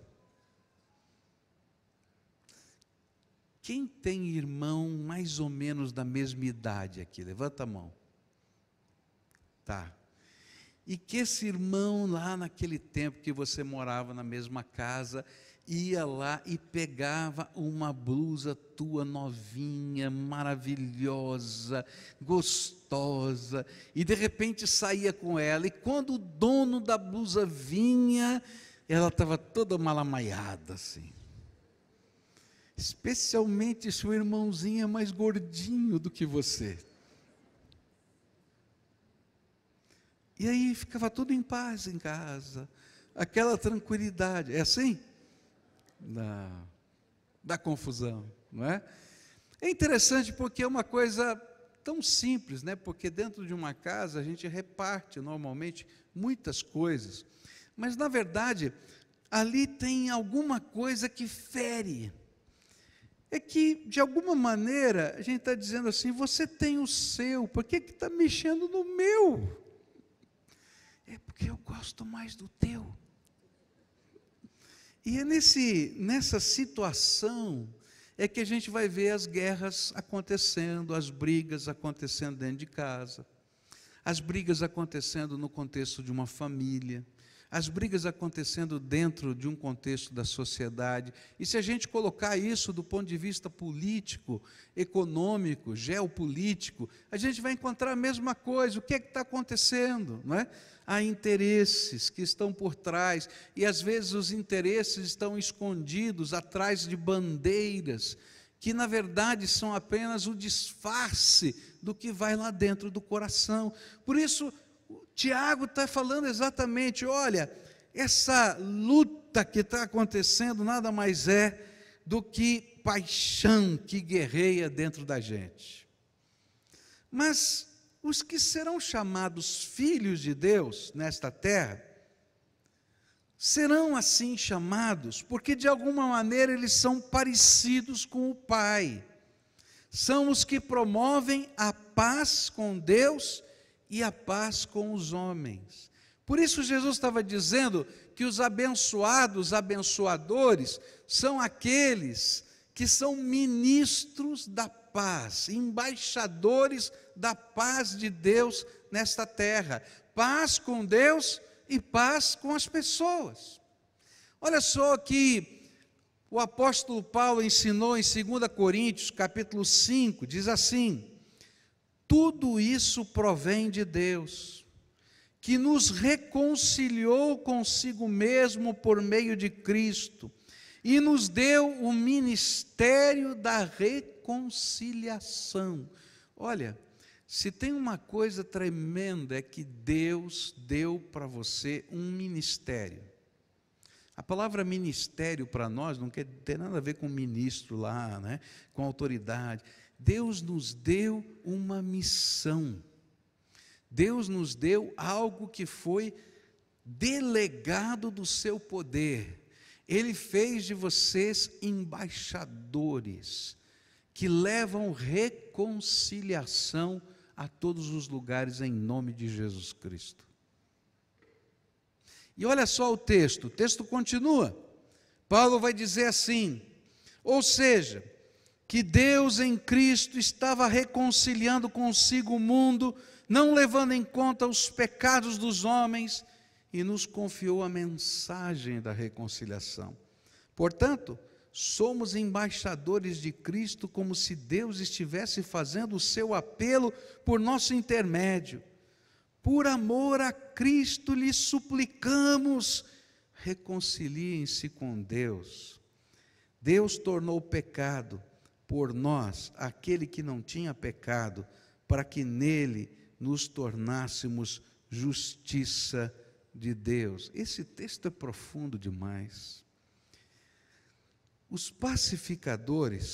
Quem tem irmão mais ou menos da mesma idade aqui? Levanta a mão. Tá. E que esse irmão lá naquele tempo que você morava na mesma casa, ia lá e pegava uma blusa tua novinha, maravilhosa, gostosa, e de repente saía com ela, e quando o dono da blusa vinha, ela estava toda malamaiada assim. Especialmente se o irmãozinho é mais gordinho do que você. E aí ficava tudo em paz em casa, aquela tranquilidade. É assim? Dá, dá confusão, não é? É interessante porque é uma coisa tão simples, né? Porque dentro de uma casa a gente reparte normalmente muitas coisas, mas na verdade ali tem alguma coisa que fere. É que, de alguma maneira, a gente está dizendo assim, você tem o seu, por que que está mexendo no meu? É porque eu gosto mais do teu. E é nesse, nessa situação é que a gente vai ver as guerras acontecendo, as brigas acontecendo dentro de casa, as brigas acontecendo no contexto de uma família, as brigas acontecendo dentro de um contexto da sociedade. E se a gente colocar isso do ponto de vista político, econômico, geopolítico, a gente vai encontrar a mesma coisa. O que é que está acontecendo, não é? Há interesses que estão por trás, e às vezes os interesses estão escondidos atrás de bandeiras, que na verdade são apenas o disfarce do que vai lá dentro do coração. Por isso, Tiago está falando exatamente, olha, essa luta que está acontecendo nada mais é do que paixão que guerreia dentro da gente. Mas os que serão chamados filhos de Deus nesta terra, serão assim chamados, porque de alguma maneira eles são parecidos com o Pai. São os que promovem a paz com Deus e a paz com os homens. Por isso Jesus estava dizendo que os abençoados, abençoadores, são aqueles que são ministros da paz, embaixadores da paz de Deus nesta terra. Paz com Deus e paz com as pessoas. Olha só que o apóstolo Paulo ensinou em dois Coríntios, capítulo cinco, diz assim: tudo isso provém de Deus, que nos reconciliou consigo mesmo por meio de Cristo, e nos deu o ministério da reconciliação. Olha, se tem uma coisa tremenda é que Deus deu para você um ministério. A palavra ministério para nós não quer ter nada a ver com ministro lá, né? Com autoridade. Deus nos deu uma missão. Deus nos deu algo que foi delegado do seu poder. Ele fez de vocês embaixadores que levam reconciliação a todos os lugares em nome de Jesus Cristo. E olha só o texto, o texto continua. Paulo vai dizer assim: ou seja, que Deus em Cristo estava reconciliando consigo o mundo, não levando em conta os pecados dos homens, e nos confiou a mensagem da reconciliação. Portanto, somos embaixadores de Cristo, como se Deus estivesse fazendo o seu apelo por nosso intermédio. Por amor a Cristo lhes suplicamos, reconciliem-se com Deus. Deus tornou pecado por nós aquele que não tinha pecado, para que nele nos tornássemos justiça de Deus. Esse texto é profundo demais. Os pacificadores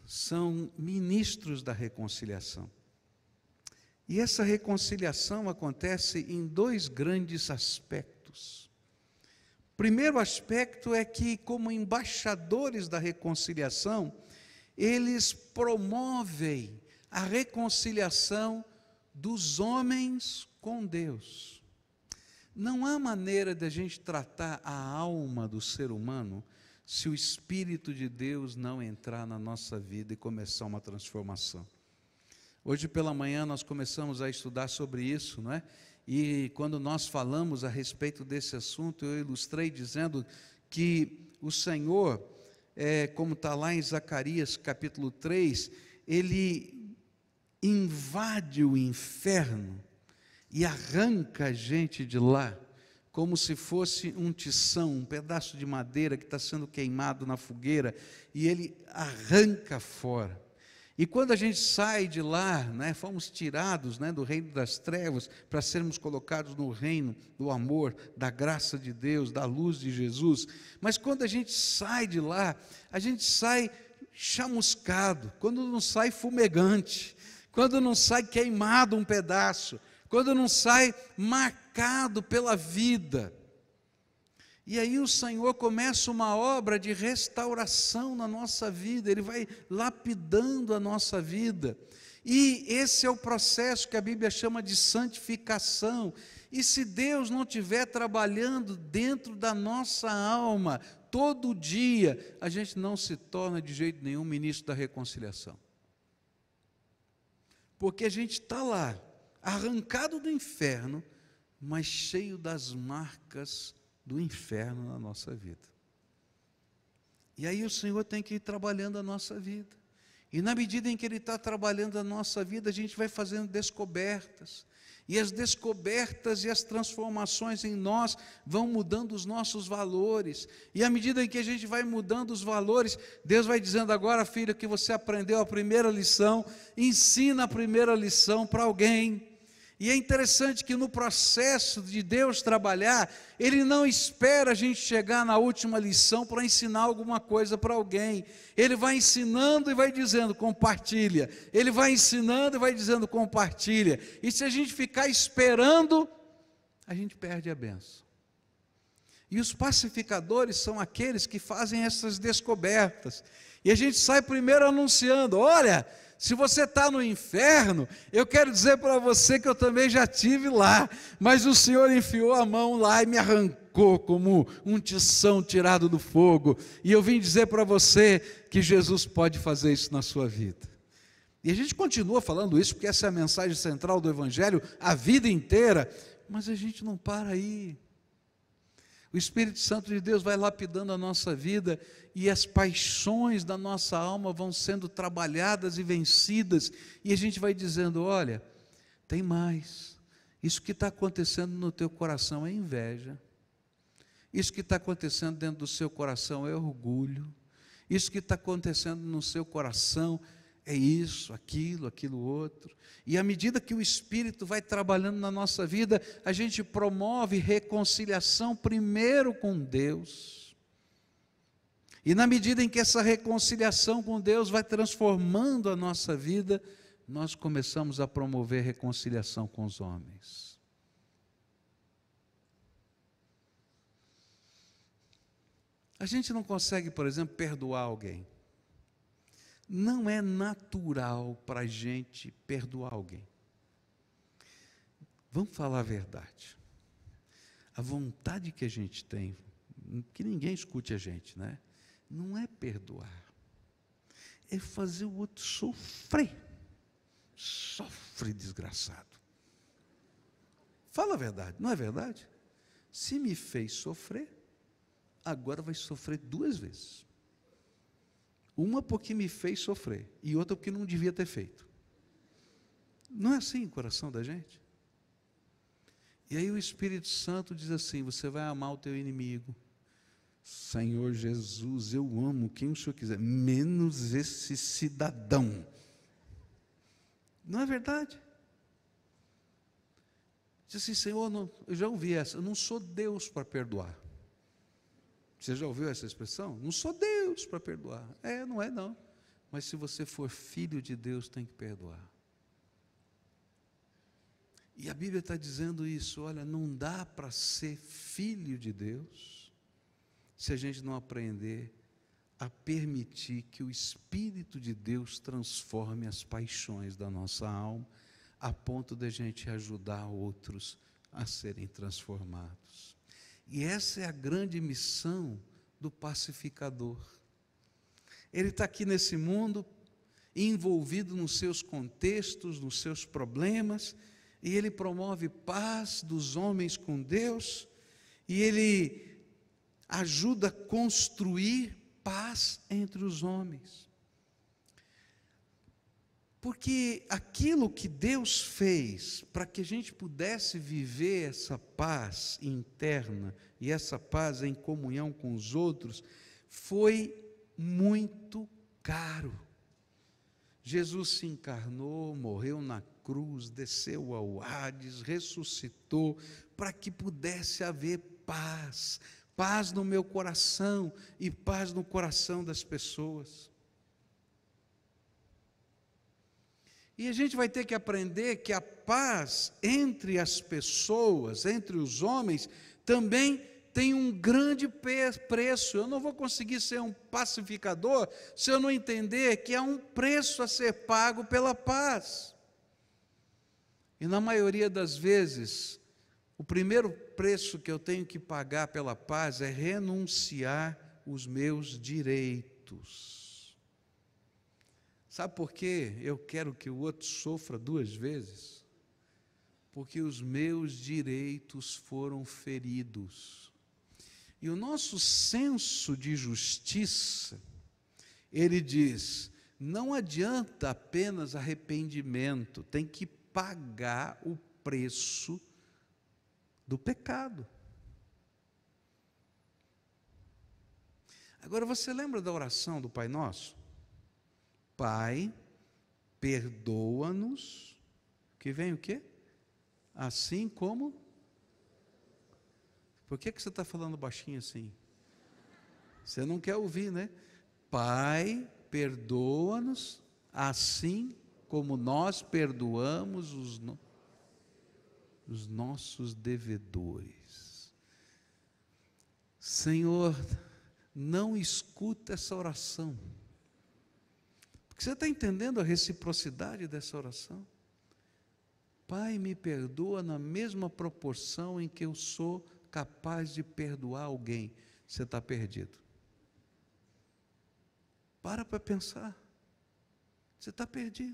são ministros da reconciliação. E essa reconciliação acontece em dois grandes aspectos. O primeiro aspecto é que, como embaixadores da reconciliação, eles promovem a reconciliação dos homens com Deus. Não há maneira de a gente tratar a alma do ser humano se o Espírito de Deus não entrar na nossa vida e começar uma transformação. Hoje pela manhã nós começamos a estudar sobre isso, não é? E quando nós falamos a respeito desse assunto, eu ilustrei dizendo que o Senhor, é, como está lá em Zacarias capítulo três, Ele invade o inferno e arranca a gente de lá, como se fosse um tição, um pedaço de madeira que está sendo queimado na fogueira, e Ele arranca fora. E quando a gente sai de lá, né, fomos tirados, né, do reino das trevas para sermos colocados no reino do amor, da graça de Deus, da luz de Jesus. Mas quando a gente sai de lá, a gente sai chamuscado, quando não sai fumegante, quando não sai queimado um pedaço, quando não sai marcado pela vida. E aí o Senhor começa uma obra de restauração na nossa vida, Ele vai lapidando a nossa vida. E esse é o processo que a Bíblia chama de santificação. E se Deus não estiver trabalhando dentro da nossa alma, todo dia, a gente não se torna de jeito nenhum ministro da reconciliação. Porque a gente está lá, arrancado do inferno, mas cheio das marcas do inferno na nossa vida. E aí o Senhor tem que ir trabalhando a nossa vida. E na medida em que Ele está trabalhando a nossa vida, a gente vai fazendo descobertas. E as descobertas e as transformações em nós vão mudando os nossos valores. E à medida em que a gente vai mudando os valores, Deus vai dizendo: agora, filho, que você aprendeu a primeira lição, ensina a primeira lição para alguém. E é interessante que no processo de Deus trabalhar, Ele não espera a gente chegar na última lição para ensinar alguma coisa para alguém. Ele vai ensinando e vai dizendo: compartilha. Ele vai ensinando e vai dizendo: compartilha. E se a gente ficar esperando, a gente perde a bênção. E os pacificadores são aqueles que fazem essas descobertas. E a gente sai primeiro anunciando: olha, se você está no inferno, eu quero dizer para você que eu também já estive lá, mas o Senhor enfiou a mão lá e me arrancou como um tição tirado do fogo, e eu vim dizer para você que Jesus pode fazer isso na sua vida. E a gente continua falando isso, porque essa é a mensagem central do Evangelho a vida inteira, mas a gente não para aí. O Espírito Santo de Deus vai lapidando a nossa vida e as paixões da nossa alma vão sendo trabalhadas e vencidas, e a gente vai dizendo: olha, tem mais, isso que está acontecendo no teu coração é inveja, isso que está acontecendo dentro do seu coração é orgulho, isso que está acontecendo no seu coração é isso, aquilo, aquilo outro. E à medida que o Espírito vai trabalhando na nossa vida, a gente promove reconciliação primeiro com Deus. E na medida em que essa reconciliação com Deus vai transformando a nossa vida, nós começamos a promover reconciliação com os homens. A gente não consegue, por exemplo, perdoar alguém. Não é natural para a gente perdoar alguém. Vamos falar a verdade. A vontade que a gente tem, que ninguém escute a gente, né? Não é perdoar. É fazer o outro sofrer. Sofre, desgraçado. Fala a verdade, não é verdade? Se me fez sofrer, agora vai sofrer duas vezes. Uma porque me fez sofrer, e outra porque não devia ter feito. Não é assim o coração da gente? E aí o Espírito Santo diz assim: você vai amar o teu inimigo. Senhor Jesus, eu amo quem o Senhor quiser, menos esse cidadão. Não é verdade? Diz assim: Senhor, não, eu já ouvi essa, eu não sou Deus para perdoar. Você já ouviu essa expressão? Não sou Deus para perdoar. É, não é não. mas se você for filho de Deus, tem que perdoar. E a Bíblia está dizendo isso, olha, não dá para ser filho de Deus se a gente não aprender a permitir que o Espírito de Deus transforme as paixões da nossa alma, a ponto de a gente ajudar outros a serem transformados. E essa é a grande missão do pacificador. Ele está aqui nesse mundo, envolvido nos seus contextos, nos seus problemas, e ele promove paz dos homens com Deus, e ele ajuda a construir paz entre os homens. Porque aquilo que Deus fez para que a gente pudesse viver essa paz interna e essa paz em comunhão com os outros, foi muito caro. Jesus se encarnou, morreu na cruz, desceu ao Hades, ressuscitou, para que pudesse haver paz, paz no meu coração e paz no coração das pessoas. E a gente vai ter que aprender que a paz entre as pessoas, entre os homens, também tem um grande preço. Eu não vou conseguir ser um pacificador se eu não entender que há um preço a ser pago pela paz. E na maioria das vezes, o primeiro preço que eu tenho que pagar pela paz é renunciar os meus direitos. Sabe por quê eu quero que o outro sofra duas vezes? Porque os meus direitos foram feridos. E o nosso senso de justiça, ele diz, não adianta apenas arrependimento, tem que pagar o preço do pecado. Agora, você lembra da oração do Pai Nosso? Pai, perdoa-nos, que vem o quê? Assim como... Por que, que você está falando baixinho assim? Você não quer ouvir, né? Pai, perdoa-nos, assim como nós perdoamos os, no... os nossos devedores. Senhor, não escuta essa oração. Porque você está entendendo a reciprocidade dessa oração? Pai, me perdoa na mesma proporção em que eu sou capaz de perdoar alguém. Você está perdido. Para para pensar. Você está perdido.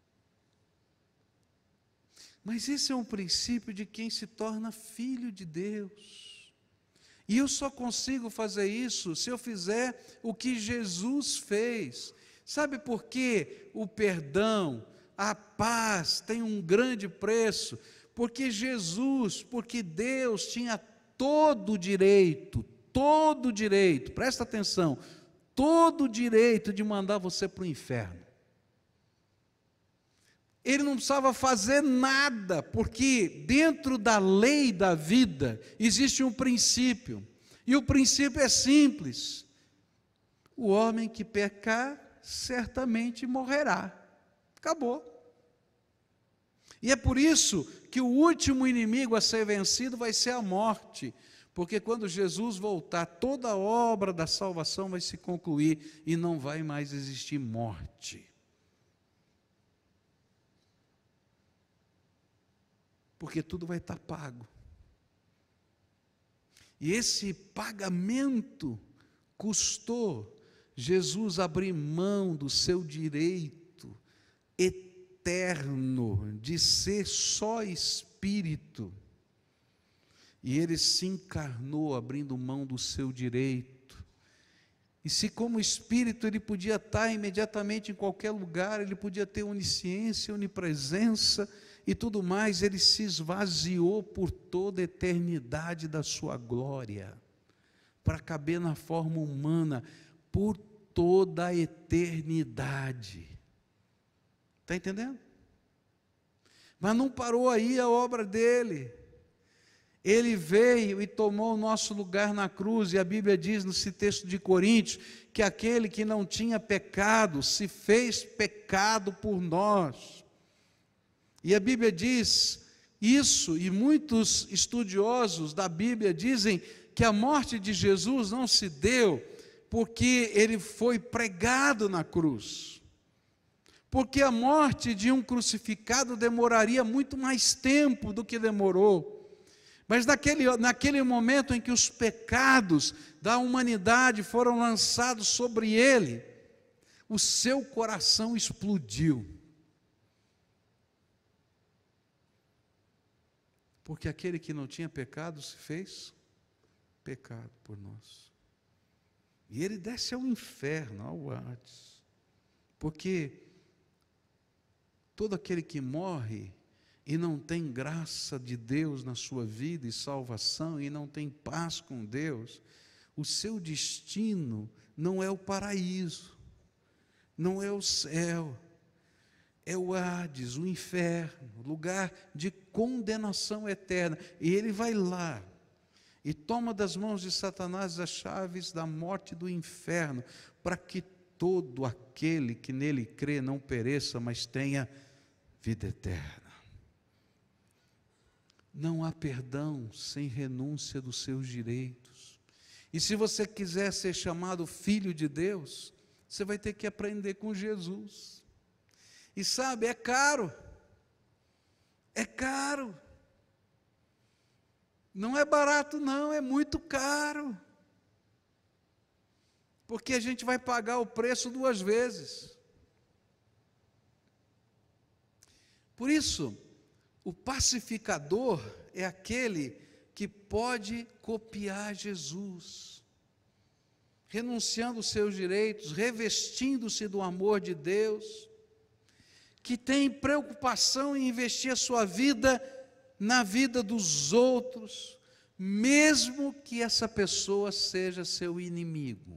Mas esse é um princípio de quem se torna filho de Deus. E eu só consigo fazer isso se eu fizer o que Jesus fez. Sabe por que o perdão, a paz tem um grande preço? Porque Jesus, porque Deus tinha todo o direito, todo o direito, presta atenção, todo o direito de mandar você para o inferno. Ele não precisava fazer nada, porque dentro da lei da vida existe um princípio, e o princípio é simples: o homem que pecar certamente morrerá. Acabou. E é por isso que o último inimigo a ser vencido vai ser a morte, porque quando Jesus voltar, toda a obra da salvação vai se concluir e não vai mais existir morte. Porque tudo vai estar pago. E esse pagamento custou Jesus abrir mão do seu direito eterno de ser só Espírito. E ele se encarnou abrindo mão do seu direito. E se como Espírito ele podia estar imediatamente em qualquer lugar, ele podia ter onisciência, onipresença e tudo mais, ele se esvaziou por toda a eternidade da sua glória, para caber na forma humana, por toda a eternidade. Está entendendo? Mas não parou aí a obra dele. Ele veio e tomou o nosso lugar na cruz, e a Bíblia diz nesse texto de Coríntios, que aquele que não tinha pecado, se fez pecado por nós. E a Bíblia diz isso, e muitos estudiosos da Bíblia dizem que a morte de Jesus não se deu porque ele foi pregado na cruz. Porque a morte de um crucificado demoraria muito mais tempo do que demorou. Mas naquele, naquele momento em que os pecados da humanidade foram lançados sobre ele, o seu coração explodiu. Porque aquele que não tinha pecado se fez pecado por nós. E ele desce ao inferno, ao Hades. Porque todo aquele que morre e não tem graça de Deus na sua vida e salvação, e não tem paz com Deus, o seu destino não é o paraíso, não é o céu, é o Hades, o inferno, lugar de condenação eterna. E ele vai lá e toma das mãos de Satanás as chaves da morte e do inferno, para que todo aquele que nele crê não pereça, mas tenha vida eterna. Não há perdão sem renúncia dos seus direitos. E se você quiser ser chamado filho de Deus, você vai ter que aprender com Jesus. E sabe, é caro. É caro. Não é barato não, é muito caro. Porque a gente vai pagar o preço duas vezes. Por isso, o pacificador é aquele que pode copiar Jesus, renunciando aos seus direitos, revestindo-se do amor de Deus, que tem preocupação em investir a sua vida na vida dos outros, mesmo que essa pessoa seja seu inimigo.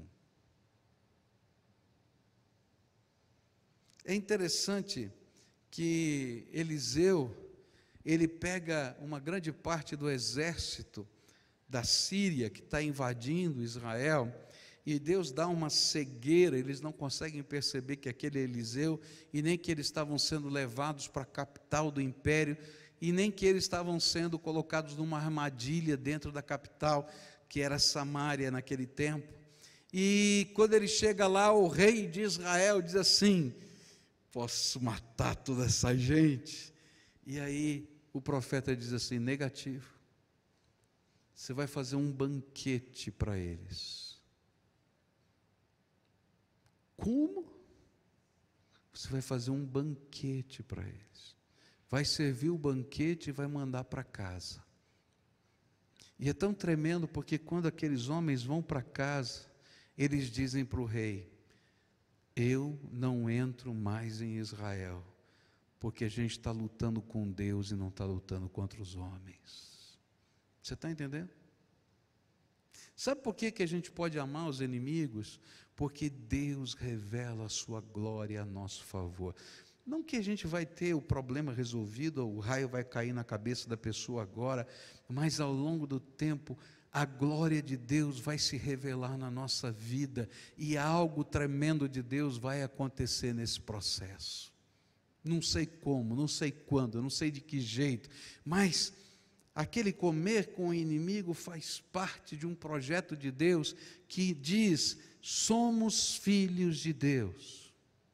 É interessante que Eliseu, ele pega uma grande parte do exército da Síria que está invadindo Israel, e Deus dá uma cegueira, eles não conseguem perceber que aquele é Eliseu, e nem que eles estavam sendo levados para a capital do império, e nem que eles estavam sendo colocados numa armadilha dentro da capital, que era Samaria naquele tempo. E quando ele chega lá, o rei de Israel diz assim: posso matar toda essa gente? E aí o profeta diz assim: negativo, você vai fazer um banquete para eles. Como? Você vai fazer um banquete para eles, vai servir o banquete e vai mandar para casa. E é tão tremendo, porque quando aqueles homens vão para casa, eles dizem para o rei: eu não entro mais em Israel, porque a gente está lutando com Deus e não está lutando contra os homens. Você está entendendo? Sabe por que, que a gente pode amar os inimigos? Porque Deus revela a sua glória a nosso favor. Não que a gente vai ter o problema resolvido, ou o raio vai cair na cabeça da pessoa agora, mas ao longo do tempo, a glória de Deus vai se revelar na nossa vida, e algo tremendo de Deus vai acontecer nesse processo. Não sei como, não sei quando, não sei de que jeito, mas aquele comer com o inimigo faz parte de um projeto de Deus que diz: somos filhos de Deus.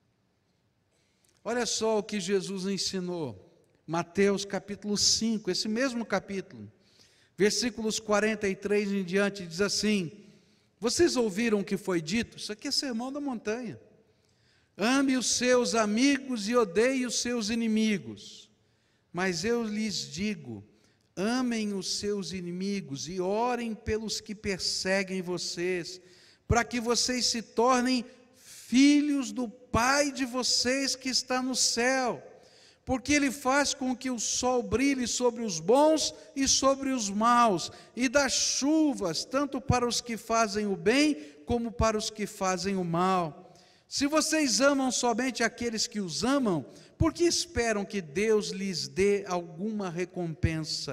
Olha só o que Jesus ensinou, Mateus capítulo cinco, esse mesmo capítulo, versículos quarenta e três em diante, diz assim: vocês ouviram o que foi dito? Isso aqui é sermão da montanha. Ame os seus amigos e odeie os seus inimigos. Mas eu lhes digo: amem os seus inimigos e orem pelos que perseguem vocês, para que vocês se tornem filhos do Pai de vocês que está no céu, porque Ele faz com que o sol brilhe sobre os bons e sobre os maus, e dá chuvas tanto para os que fazem o bem, como para os que fazem o mal. Se vocês amam somente aqueles que os amam, por que esperam que Deus lhes dê alguma recompensa?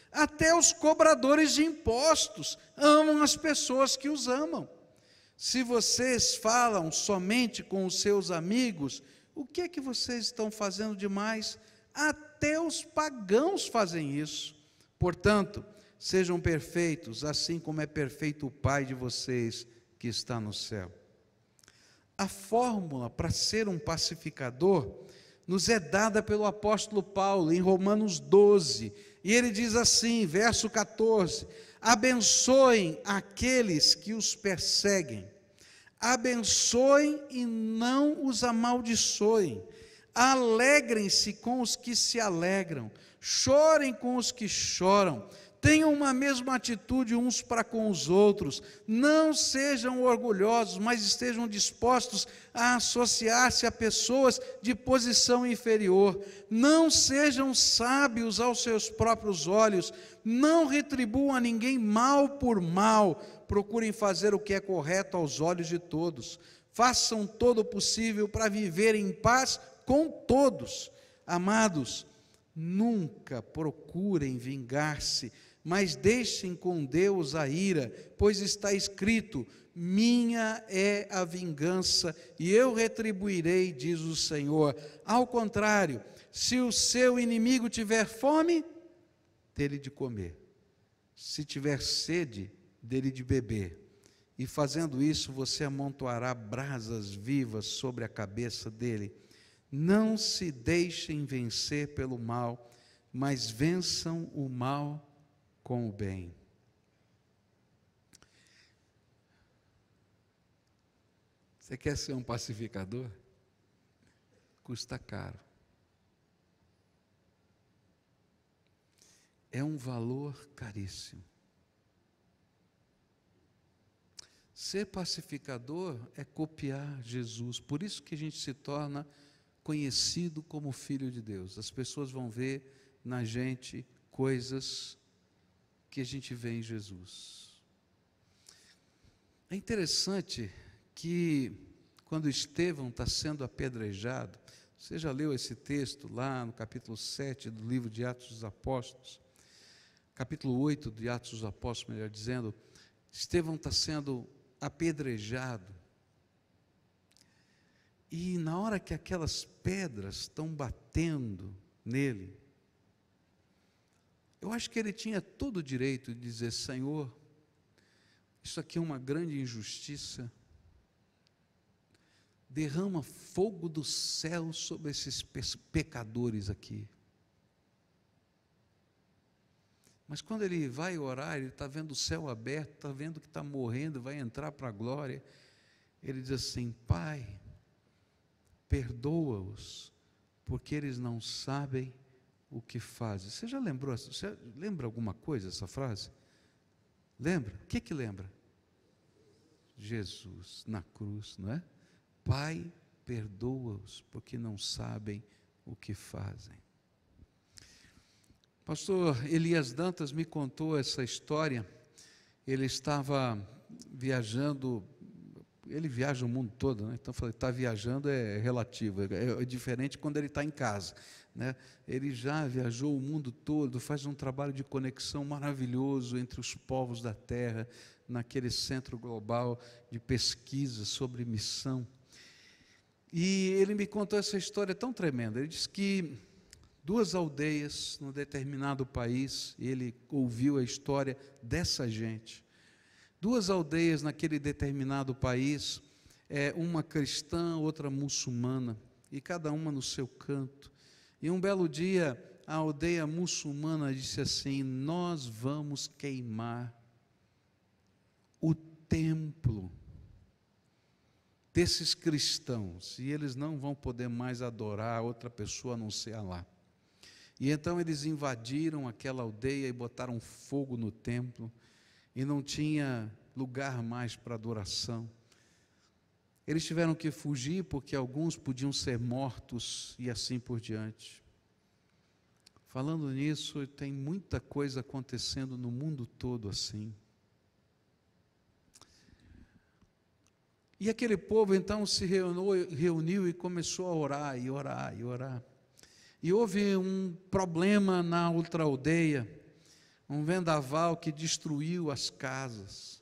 Até os cobradores de impostos amam as pessoas que os amam. Se vocês falam somente com os seus amigos, o que é que vocês estão fazendo demais? Até os pagãos fazem isso. Portanto, sejam perfeitos, assim como é perfeito o Pai de vocês que está no céu. A fórmula para ser um pacificador nos é dada pelo apóstolo Paulo em Romanos doze, e ele diz assim, verso quatorze: abençoem aqueles que os perseguem, abençoem e não os amaldiçoem, alegrem-se com os que se alegram, chorem com os que choram, tenham uma mesma atitude uns para com os outros, não sejam orgulhosos, mas estejam dispostos a associar-se a pessoas de posição inferior, não sejam sábios aos seus próprios olhos, não retribuam a ninguém mal por mal, procurem fazer o que é correto aos olhos de todos, façam todo o possível para viver em paz com todos. Amados, nunca procurem vingar-se, mas deixem com Deus a ira, pois está escrito: minha é a vingança e eu retribuirei, diz o Senhor. Ao contrário, se o seu inimigo tiver fome, dê-lhe de comer, se tiver sede, dê-lhe de beber, e fazendo isso você amontoará brasas vivas sobre a cabeça dele. Não se deixem vencer pelo mal, mas vençam o mal com o bem. Você quer ser um pacificador? Custa caro. É um valor caríssimo. Ser pacificador é copiar Jesus. Por isso que a gente se torna conhecido como filho de Deus. As pessoas vão ver na gente coisas que a gente vê em Jesus. É interessante que quando Estevão está sendo apedrejado, você já leu esse texto lá no capítulo sete do livro de Atos dos Apóstolos, capítulo oito de Atos dos Apóstolos, melhor dizendo, Estevão está sendo apedrejado, e na hora que aquelas pedras estão batendo nele, eu acho que ele tinha todo o direito de dizer: Senhor, isso aqui é uma grande injustiça, derrama fogo do céu sobre esses pecadores aqui. Mas quando ele vai orar, ele está vendo o céu aberto, está vendo que está morrendo, vai entrar para a glória, ele diz assim: Pai, perdoa-os, porque eles não sabem o que fazem. Você já lembrou? Você lembra alguma coisa essa frase? Lembra? O que que lembra? Jesus na cruz, não é? Pai, perdoa-os, porque não sabem o que fazem. Pastor Elias Dantas me contou essa história. Ele estava viajando, ele viaja o mundo todo, né? Então eu falei, está viajando é relativo, é, é diferente quando ele está em casa, né? Ele já viajou o mundo todo, faz um trabalho de conexão maravilhoso entre os povos da terra, naquele centro global de pesquisa sobre missão. E ele me contou essa história tão tremenda. Ele disse que duas aldeias num determinado país, ele ouviu a história dessa gente, duas aldeias naquele determinado país, é, uma cristã, outra muçulmana, e cada uma no seu canto. E um belo dia, a aldeia muçulmana disse assim: nós vamos queimar o templo desses cristãos, e eles não vão poder mais adorar outra pessoa a não ser Alá. E então eles invadiram aquela aldeia e botaram fogo no templo, e não tinha lugar mais para adoração. Eles tiveram que fugir porque alguns podiam ser mortos e assim por diante. Falando nisso, tem muita coisa acontecendo no mundo todo assim. E aquele povo então se reuniu, reuniu e começou a orar, e orar, e orar. E houve um problema na outra aldeia. um vendaval que destruiu as casas.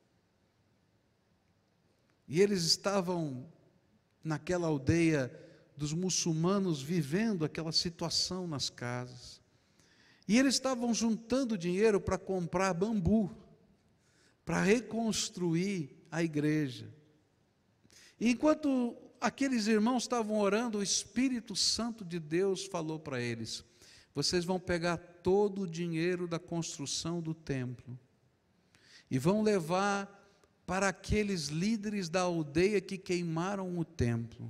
E eles estavam naquela aldeia dos muçulmanos vivendo aquela situação nas casas. E eles estavam juntando dinheiro para comprar bambu, para reconstruir a igreja. E enquanto aqueles irmãos estavam orando, o Espírito Santo de Deus falou para eles: vocês vão pegar todo o dinheiro da construção do templo e vão levar para aqueles líderes da aldeia que queimaram o templo,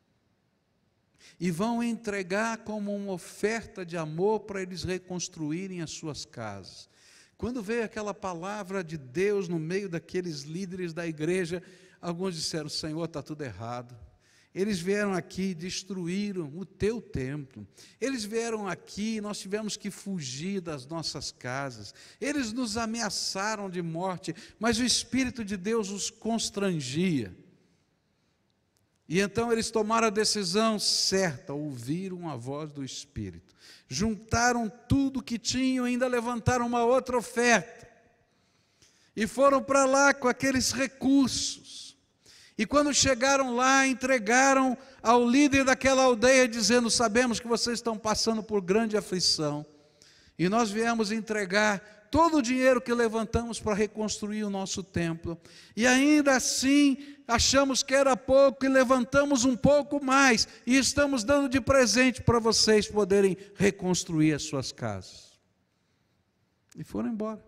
e vão entregar como uma oferta de amor para eles reconstruírem as suas casas. Quando veio aquela palavra de Deus no meio daqueles líderes da igreja, alguns disseram: Senhor, está tudo errado. Eles vieram aqui e destruíram o teu templo. Eles vieram aqui e nós tivemos que fugir das nossas casas. Eles nos ameaçaram de morte, mas o Espírito de Deus os constrangia. E então eles tomaram a decisão certa, ouviram a voz do Espírito. Juntaram tudo que tinham, ainda levantaram uma outra oferta. E foram para lá com aqueles recursos. E quando chegaram lá, entregaram ao líder daquela aldeia, dizendo: sabemos que vocês estão passando por grande aflição, e nós viemos entregar todo o dinheiro que levantamos para reconstruir o nosso templo, e ainda assim achamos que era pouco, e levantamos um pouco mais, e estamos dando de presente para vocês poderem reconstruir as suas casas. E foram embora.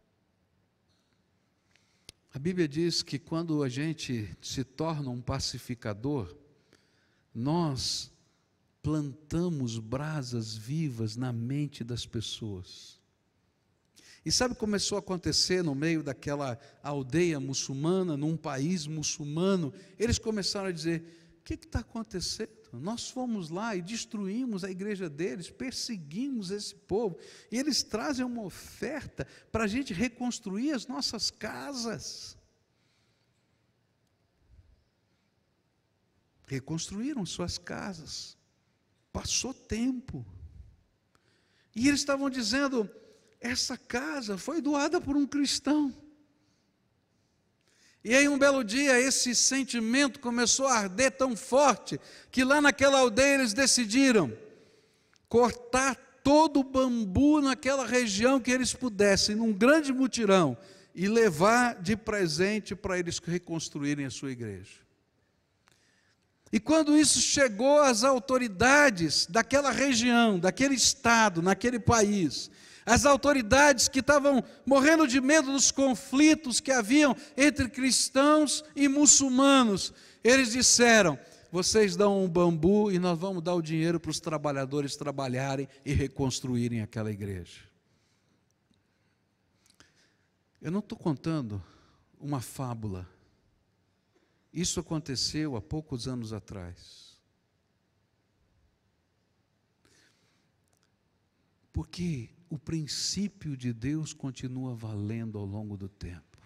A Bíblia diz que quando a gente se torna um pacificador, nós plantamos brasas vivas na mente das pessoas. E sabe o que começou a acontecer no meio daquela aldeia muçulmana, num país muçulmano? Eles começaram a dizer: o que está acontecendo? Nós fomos lá e destruímos a igreja deles, perseguimos esse povo, e eles trazem uma oferta para a gente reconstruir as nossas casas. Reconstruíram suas casas, passou tempo, e eles estavam dizendo: essa casa foi doada por um cristão. E aí um belo dia esse sentimento começou a arder tão forte, que lá naquela aldeia eles decidiram cortar todo o bambu naquela região que eles pudessem, num grande mutirão, e levar de presente para eles reconstruírem a sua igreja. E quando isso chegou às autoridades daquela região, daquele estado, naquele país, as autoridades que estavam morrendo de medo dos conflitos que haviam entre cristãos e muçulmanos, eles disseram: vocês dão um bambu e nós vamos dar o dinheiro para os trabalhadores trabalharem e reconstruírem aquela igreja. Eu não estou contando uma fábula. Isso aconteceu há poucos anos atrás. Porque o princípio de Deus continua valendo ao longo do tempo.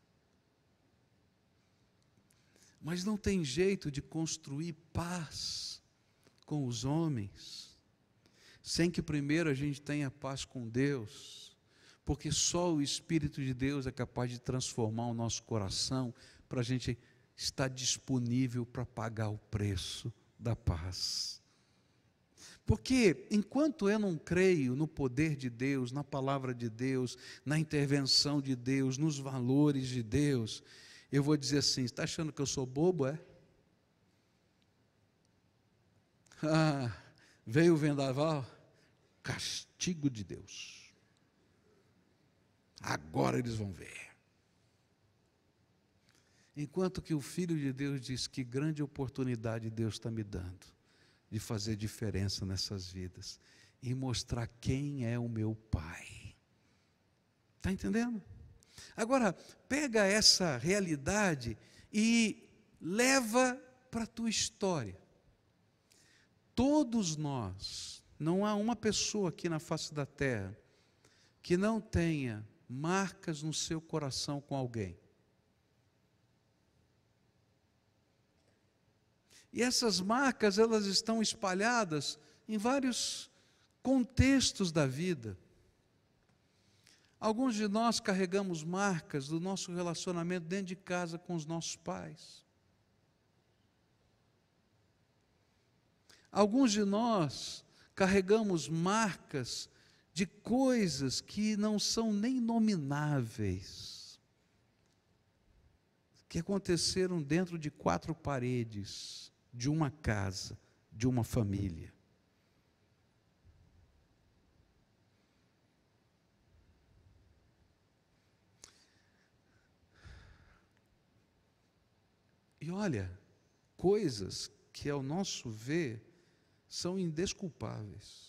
Mas não tem jeito de construir paz com os homens sem que primeiro a gente tenha paz com Deus, porque só o Espírito de Deus é capaz de transformar o nosso coração para a gente estar disponível para pagar o preço da paz. Porque enquanto eu não creio no poder de Deus, na palavra de Deus, na intervenção de Deus, nos valores de Deus, eu vou dizer assim: está achando que eu sou bobo, é? Ah, veio o vendaval, castigo de Deus. Agora eles vão ver. Enquanto que o Filho de Deus diz: que grande oportunidade Deus está me dando de fazer diferença nessas vidas e mostrar quem é o meu Pai. Está entendendo? Agora, pega essa realidade e leva para a tua história. Todos nós, não há uma pessoa aqui na face da terra que não tenha marcas no seu coração com alguém. E essas marcas, elas estão espalhadas em vários contextos da vida. Alguns de nós carregamos marcas do nosso relacionamento dentro de casa com os nossos pais. Alguns de nós carregamos marcas de coisas que não são nem nomináveis, que aconteceram dentro de quatro paredes, de uma casa, de uma família. E olha, coisas que ao nosso ver são indesculpáveis.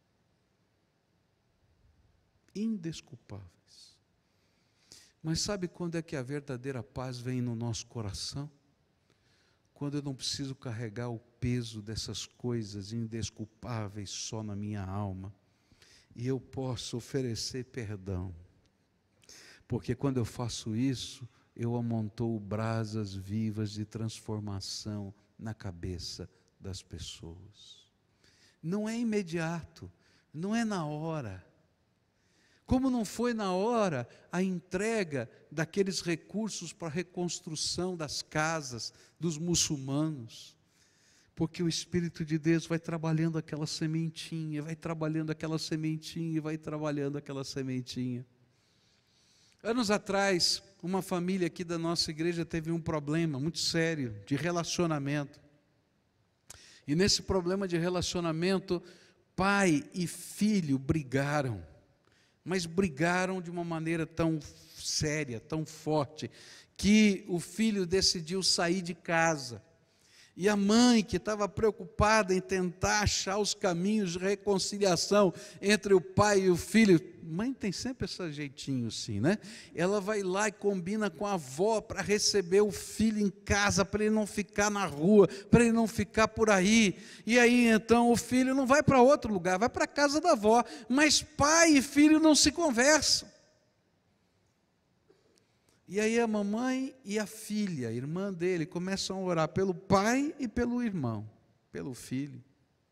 Indesculpáveis. Mas sabe quando é que a verdadeira paz vem no nosso coração? Quando eu não preciso carregar o peso dessas coisas indesculpáveis só na minha alma, e eu posso oferecer perdão. Porque quando eu faço isso, eu amontoo brasas vivas de transformação na cabeça das pessoas. Não é imediato, não é na hora. Como não foi na hora a entrega daqueles recursos para a reconstrução das casas dos muçulmanos. Porque o Espírito de Deus vai trabalhando aquela sementinha, vai trabalhando aquela sementinha, vai trabalhando aquela sementinha. Anos atrás, uma família aqui da nossa igreja teve um problema muito sério de relacionamento. E nesse problema de relacionamento, pai e filho brigaram. Mas brigaram de uma maneira tão séria, tão forte, que o filho decidiu sair de casa. E a mãe, que estava preocupada em tentar achar os caminhos de reconciliação entre o pai e o filho, mãe tem sempre esse jeitinho assim, né? Ela vai lá e combina com a avó para receber o filho em casa, para ele não ficar na rua, para ele não ficar por aí. E aí então o filho não vai para outro lugar, vai para a casa da avó, mas pai e filho não se conversam. E aí a mamãe e a filha, a irmã dele, começam a orar pelo pai e pelo irmão, pelo filho,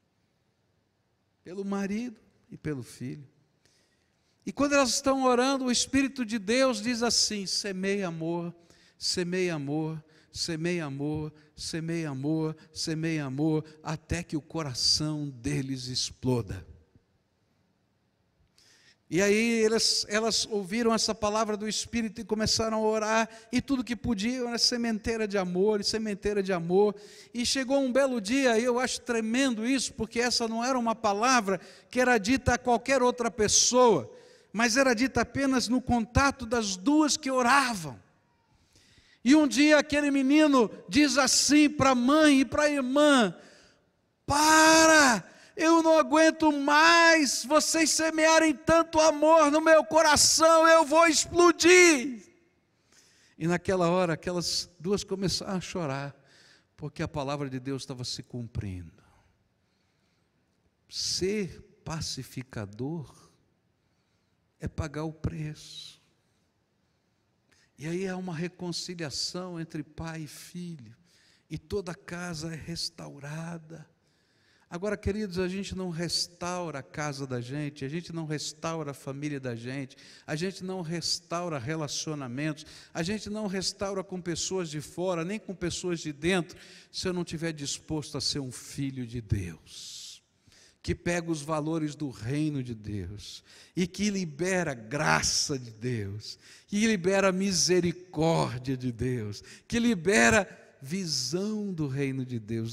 pelo marido e pelo filho. E quando elas estão orando, o Espírito de Deus diz assim: semeia amor, semeia amor, semeia amor, semeia amor, semeia amor, até que o coração deles exploda. E aí elas, elas ouviram essa palavra do Espírito e começaram a orar, e tudo que podiam era sementeira de amor, e sementeira de amor. E chegou um belo dia, e eu acho tremendo isso, porque essa não era uma palavra que era dita a qualquer outra pessoa, mas era dita apenas no contato das duas que oravam. E um dia aquele menino diz assim para a mãe e para a irmã: para! Eu não aguento mais vocês semearem tanto amor no meu coração, eu vou explodir. E naquela hora, aquelas duas começaram a chorar, porque a palavra de Deus estava se cumprindo. Ser pacificador é pagar o preço. E aí há uma reconciliação entre pai e filho, e toda a casa é restaurada. Agora, queridos, a gente não restaura a casa da gente, a gente não restaura a família da gente, a gente não restaura relacionamentos, a gente não restaura com pessoas de fora, nem com pessoas de dentro, se eu não estiver disposto a ser um filho de Deus, que pega os valores do reino de Deus, e que libera graça de Deus, que libera misericórdia de Deus, que libera visão do reino de Deus,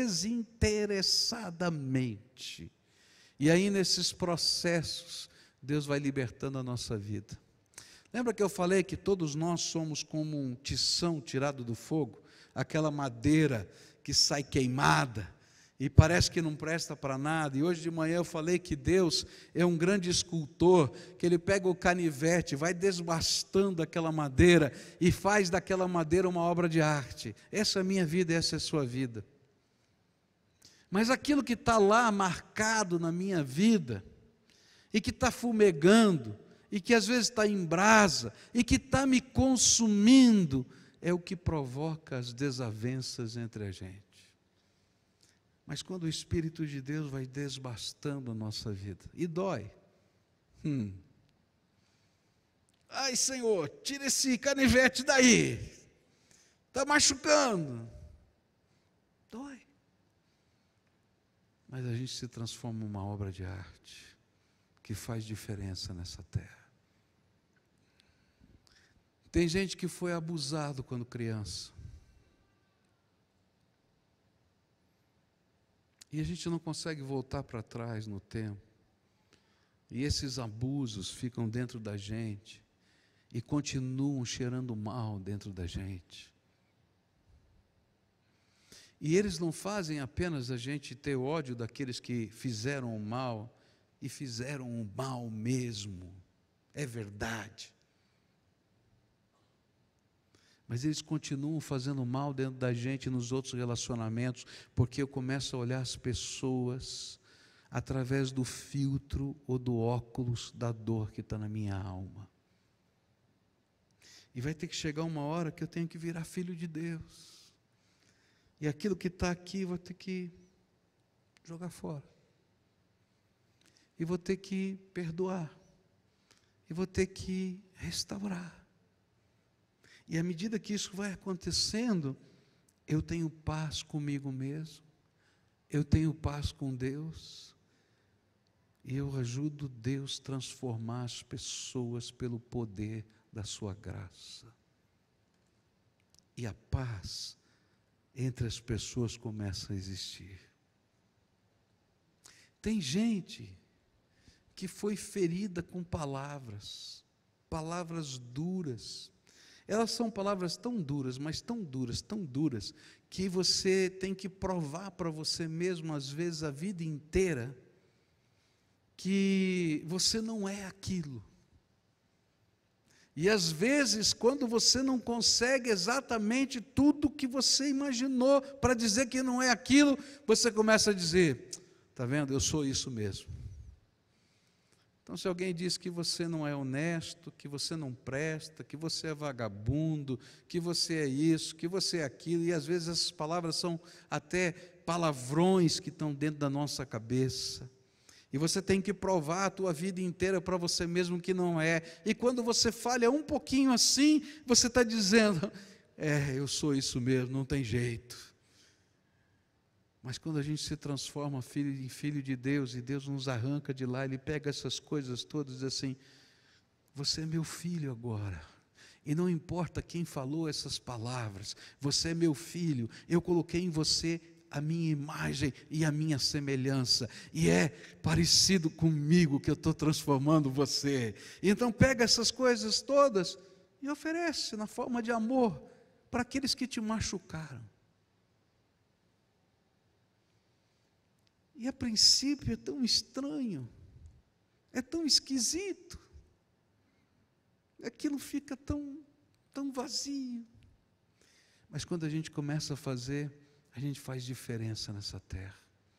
desinteressadamente. E aí nesses processos, Deus vai libertando a nossa vida. Lembra que eu falei que todos nós somos como um tição tirado do fogo? Aquela madeira que sai queimada e parece que não presta para nada. E hoje de manhã eu falei que Deus é um grande escultor, que Ele pega o canivete, vai desbastando aquela madeira e faz daquela madeira uma obra de arte. Essa é a minha vida, essa é a sua vida. Mas aquilo que está lá marcado na minha vida, e que está fumegando, e que às vezes está em brasa, e que está me consumindo, é o que provoca as desavenças entre a gente. Mas quando o Espírito de Deus vai desbastando a nossa vida, e dói, hum, Ai, Senhor, tira esse canivete daí. Está machucando. Dói. Mas a gente se transforma numa obra de arte que faz diferença nessa terra. Tem gente que foi abusado quando criança. E a gente não consegue voltar para trás no tempo. E esses abusos ficam dentro da gente e continuam cheirando mal dentro da gente. E eles não fazem apenas a gente ter ódio daqueles que fizeram o mal, e fizeram o mal mesmo. É verdade. Mas eles continuam fazendo mal dentro da gente nos outros relacionamentos, porque eu começo a olhar as pessoas através do filtro ou do óculos da dor que está na minha alma. E vai ter que chegar uma hora que eu tenho que virar filho de Deus. E aquilo que está aqui eu vou ter que jogar fora. E vou ter que perdoar. E vou ter que restaurar. E à medida que isso vai acontecendo, eu tenho paz comigo mesmo, eu tenho paz com Deus, e eu ajudo Deus a transformar as pessoas pelo poder da sua graça. E a paz entre as pessoas começa a existir. Tem gente que foi ferida com palavras, palavras duras. Elas são palavras tão duras, mas tão duras, tão duras, que você tem que provar para você mesmo, às vezes, a vida inteira, que você não é aquilo. E às vezes, quando você não consegue exatamente tudo que você imaginou para dizer que não é aquilo, você começa a dizer, está vendo, eu sou isso mesmo. Então, se alguém diz que você não é honesto, que você não presta, que você é vagabundo, que você é isso, que você é aquilo, e às vezes essas palavras são até palavrões que estão dentro da nossa cabeça, e você tem que provar a tua vida inteira para você mesmo que não é, e quando você falha um pouquinho assim, você está dizendo, é, eu sou isso mesmo, não tem jeito. Mas quando a gente se transforma filho, em filho de Deus, e Deus nos arranca de lá, Ele pega essas coisas todas e diz assim, você é meu filho agora, e não importa quem falou essas palavras, você é meu filho, eu coloquei em você a minha imagem e a minha semelhança, e é parecido comigo que eu estou transformando você. Então pega essas coisas todas e oferece na forma de amor para aqueles que te machucaram. E a princípio é tão estranho, é tão esquisito, aquilo fica tão, tão vazio. Mas quando a gente começa a fazer, a gente faz diferença nessa terra.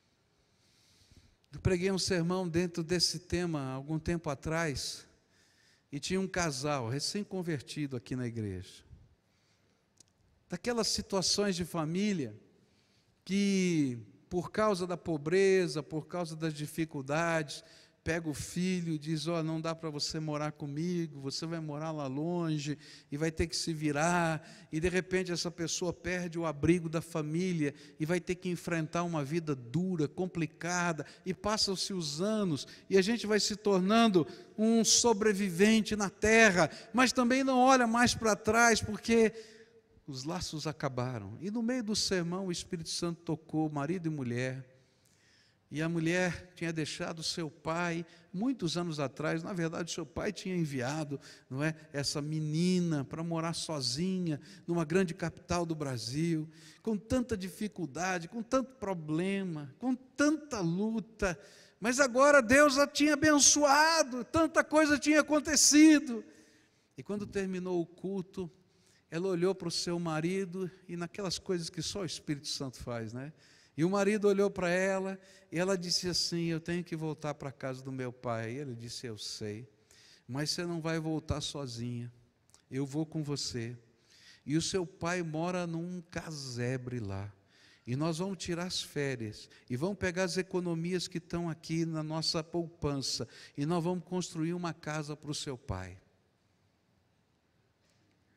Eu preguei um sermão dentro desse tema há algum tempo atrás, e tinha um casal recém-convertido aqui na igreja. Daquelas situações de família que, por causa da pobreza, por causa das dificuldades, pega o filho e diz, ó, oh, não dá para você morar comigo, você vai morar lá longe, e vai ter que se virar, e de repente essa pessoa perde o abrigo da família, e vai ter que enfrentar uma vida dura, complicada, e passam-se os anos, e a gente vai se tornando um sobrevivente na terra, mas também não olha mais para trás, porque os laços acabaram. E no meio do sermão o Espírito Santo tocou marido e mulher, e a mulher tinha deixado seu pai muitos anos atrás. Na verdade, seu pai tinha enviado, não é, essa menina para morar sozinha numa grande capital do Brasil, com tanta dificuldade, com tanto problema, com tanta luta, mas agora Deus a tinha abençoado, tanta coisa tinha acontecido. E quando terminou o culto, ela olhou para o seu marido, e naquelas coisas que só o Espírito Santo faz, né? E o marido olhou para ela, e ela disse assim, eu tenho que voltar para a casa do meu pai. E ele disse, eu sei, mas você não vai voltar sozinha, eu vou com você. E o seu pai mora num casebre lá, e nós vamos tirar as férias, e vamos pegar as economias que estão aqui na nossa poupança, e nós vamos construir uma casa para o seu pai.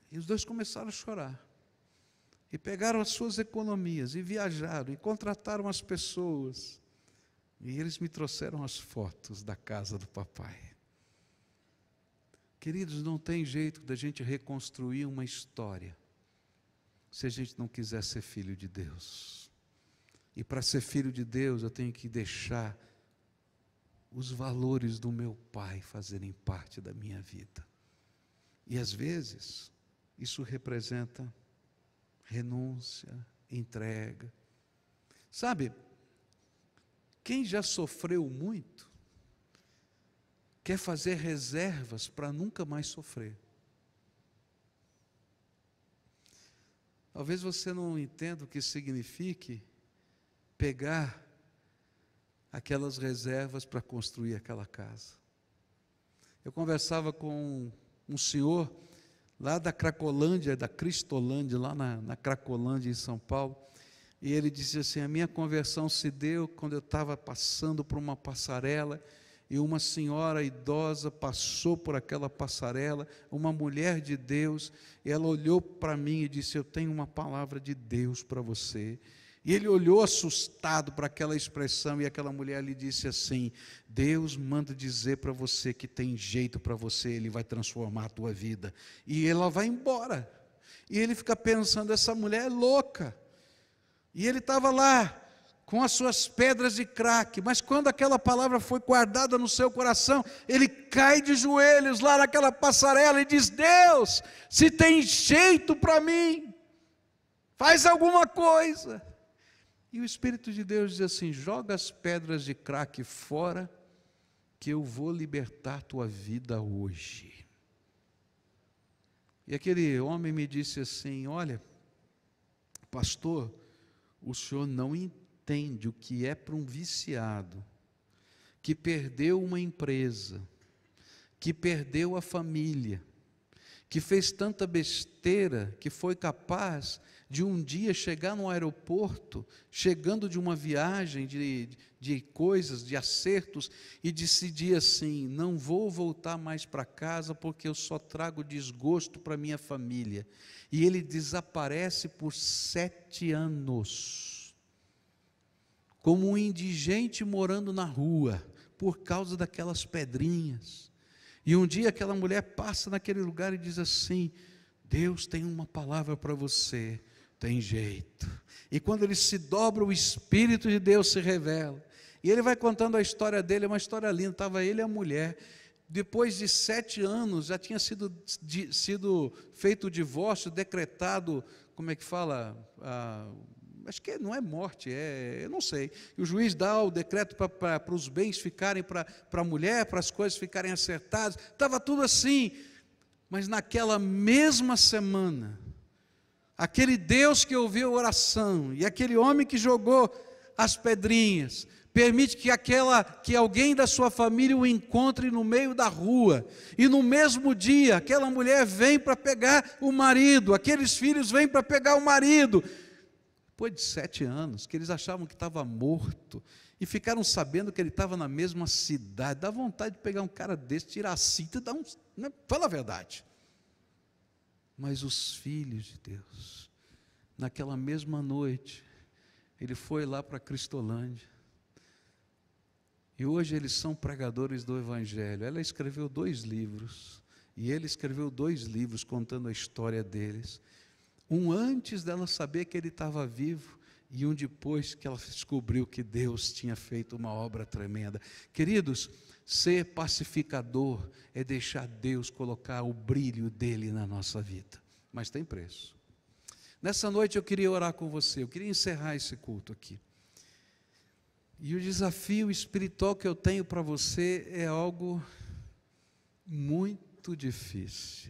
E os dois começaram a chorar. E pegaram as suas economias, e viajaram, e contrataram as pessoas. E eles me trouxeram as fotos da casa do papai. Queridos, não tem jeito da gente reconstruir uma história se a gente não quiser ser filho de Deus. E para ser filho de Deus, eu tenho que deixar os valores do meu pai fazerem parte da minha vida. E às vezes, isso representa renúncia, entrega. Sabe, quem já sofreu muito, quer fazer reservas para nunca mais sofrer. Talvez você não entenda o que signifique pegar aquelas reservas para construir aquela casa. Eu conversava com um senhor lá da Cracolândia, da Cristolândia, lá na, na Cracolândia, em São Paulo, e ele disse assim: a minha conversão se deu quando eu estava passando por uma passarela, e uma senhora idosa passou por aquela passarela, uma mulher de Deus, e ela olhou para mim e disse: eu tenho uma palavra de Deus para você. E ele olhou assustado para aquela expressão, e aquela mulher lhe disse assim: Deus manda dizer para você que tem jeito para você, Ele vai transformar a tua vida. E ela vai embora. E ele fica pensando: essa mulher é louca. E ele estava lá, com as suas pedras de crack, mas quando aquela palavra foi guardada no seu coração, ele cai de joelhos lá naquela passarela e diz: Deus, se tem jeito para mim, faz alguma coisa. E o Espírito de Deus diz assim: joga as pedras de crack fora, que eu vou libertar tua vida hoje. E aquele homem me disse assim: olha, pastor, o senhor não entende o que é para um viciado, que perdeu uma empresa, que perdeu a família, que fez tanta besteira, que foi capaz de um dia chegar no aeroporto, chegando de uma viagem de, de coisas, de acertos, e decidir assim: não vou voltar mais para casa porque eu só trago desgosto para minha família. E ele desaparece por sete anos, como um indigente morando na rua, por causa daquelas pedrinhas. E um dia aquela mulher passa naquele lugar e diz assim: Deus tem uma palavra para você, tem jeito. E quando ele se dobra, o Espírito de Deus se revela. E ele vai contando a história dele, é uma história linda. Estava ele e a mulher. Depois de sete anos, já tinha sido, de, sido feito o divórcio, decretado, como é que fala? Ah, acho que não é morte, é, eu não sei. E o juiz dá o decreto para os bens ficarem para a mulher, para as coisas ficarem acertadas. Estava tudo assim. Mas naquela mesma semana, aquele Deus que ouviu a oração e aquele homem que jogou as pedrinhas, permite que, aquela, que alguém da sua família o encontre no meio da rua, e no mesmo dia aquela mulher vem para pegar o marido, aqueles filhos vêm para pegar o marido, depois de sete anos, que eles achavam que estava morto, e ficaram sabendo que ele estava na mesma cidade. Dá vontade de pegar um cara desse, tirar a cinta e dar um... Né? Fala a verdade. Mas os filhos de Deus, naquela mesma noite, ele foi lá para Cristolândia, e hoje eles são pregadores do Evangelho. Ela escreveu dois livros, e ele escreveu dois livros contando a história deles. Um antes dela saber que ele estava vivo, e um depois que ela descobriu que Deus tinha feito uma obra tremenda. Queridos, ser pacificador é deixar Deus colocar o brilho dele na nossa vida, mas tem preço. Nessa noite eu queria orar com você, eu queria encerrar esse culto aqui. E o desafio espiritual que eu tenho para você é algo muito difícil.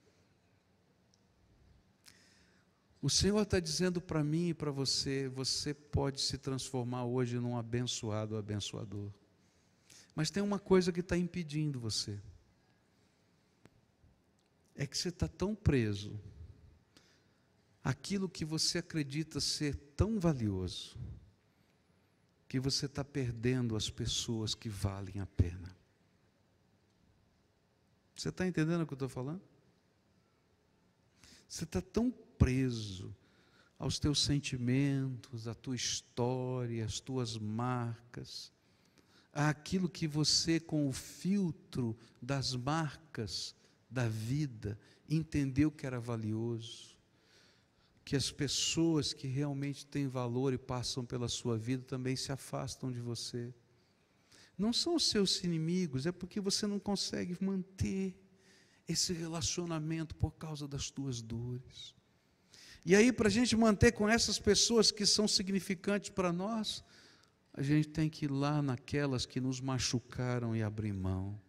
O Senhor está dizendo para mim e para você: você pode se transformar hoje num abençoado, abençoador. Mas tem uma coisa que está impedindo você. É que você está tão preso àquilo que você acredita ser tão valioso, que você está perdendo as pessoas que valem a pena. Você está entendendo o que eu estou falando? Você está tão preso aos teus sentimentos, à tua história, às tuas marcas, àquilo que você, com o filtro das marcas da vida, entendeu que era valioso, que as pessoas que realmente têm valor e passam pela sua vida também se afastam de você. Não são os seus inimigos, é porque você não consegue manter esse relacionamento por causa das tuas dores. E aí, para a gente manter com essas pessoas que são significantes para nós, a gente tem que ir lá naquelas que nos machucaram e abrir mão.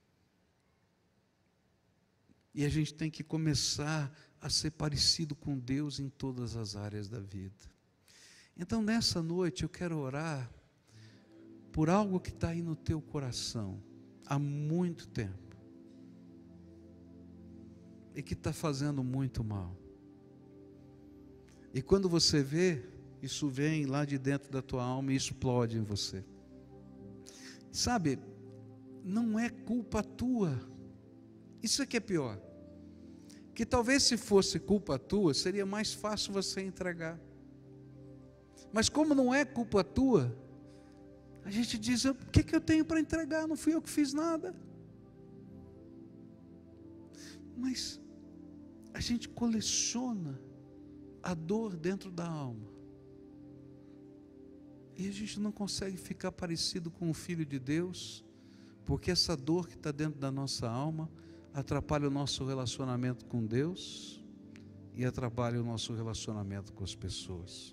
E a gente tem que começar a ser parecido com Deus em todas as áreas da vida. Então, nessa noite, eu quero orar por algo que está aí no teu coração há muito tempo e que está fazendo muito mal. E quando você vê, isso vem lá de dentro da tua alma e explode em você. Sabe, não é culpa tua. Isso é que é pior. Que talvez se fosse culpa tua, seria mais fácil você entregar. Mas como não é culpa tua, a gente diz, o que, que eu tenho para entregar? Não fui eu que fiz nada. Mas a gente coleciona a dor dentro da alma. E a gente não consegue ficar parecido com o Filho de Deus, porque essa dor que está dentro da nossa alma atrapalha o nosso relacionamento com Deus e atrapalha o nosso relacionamento com as pessoas.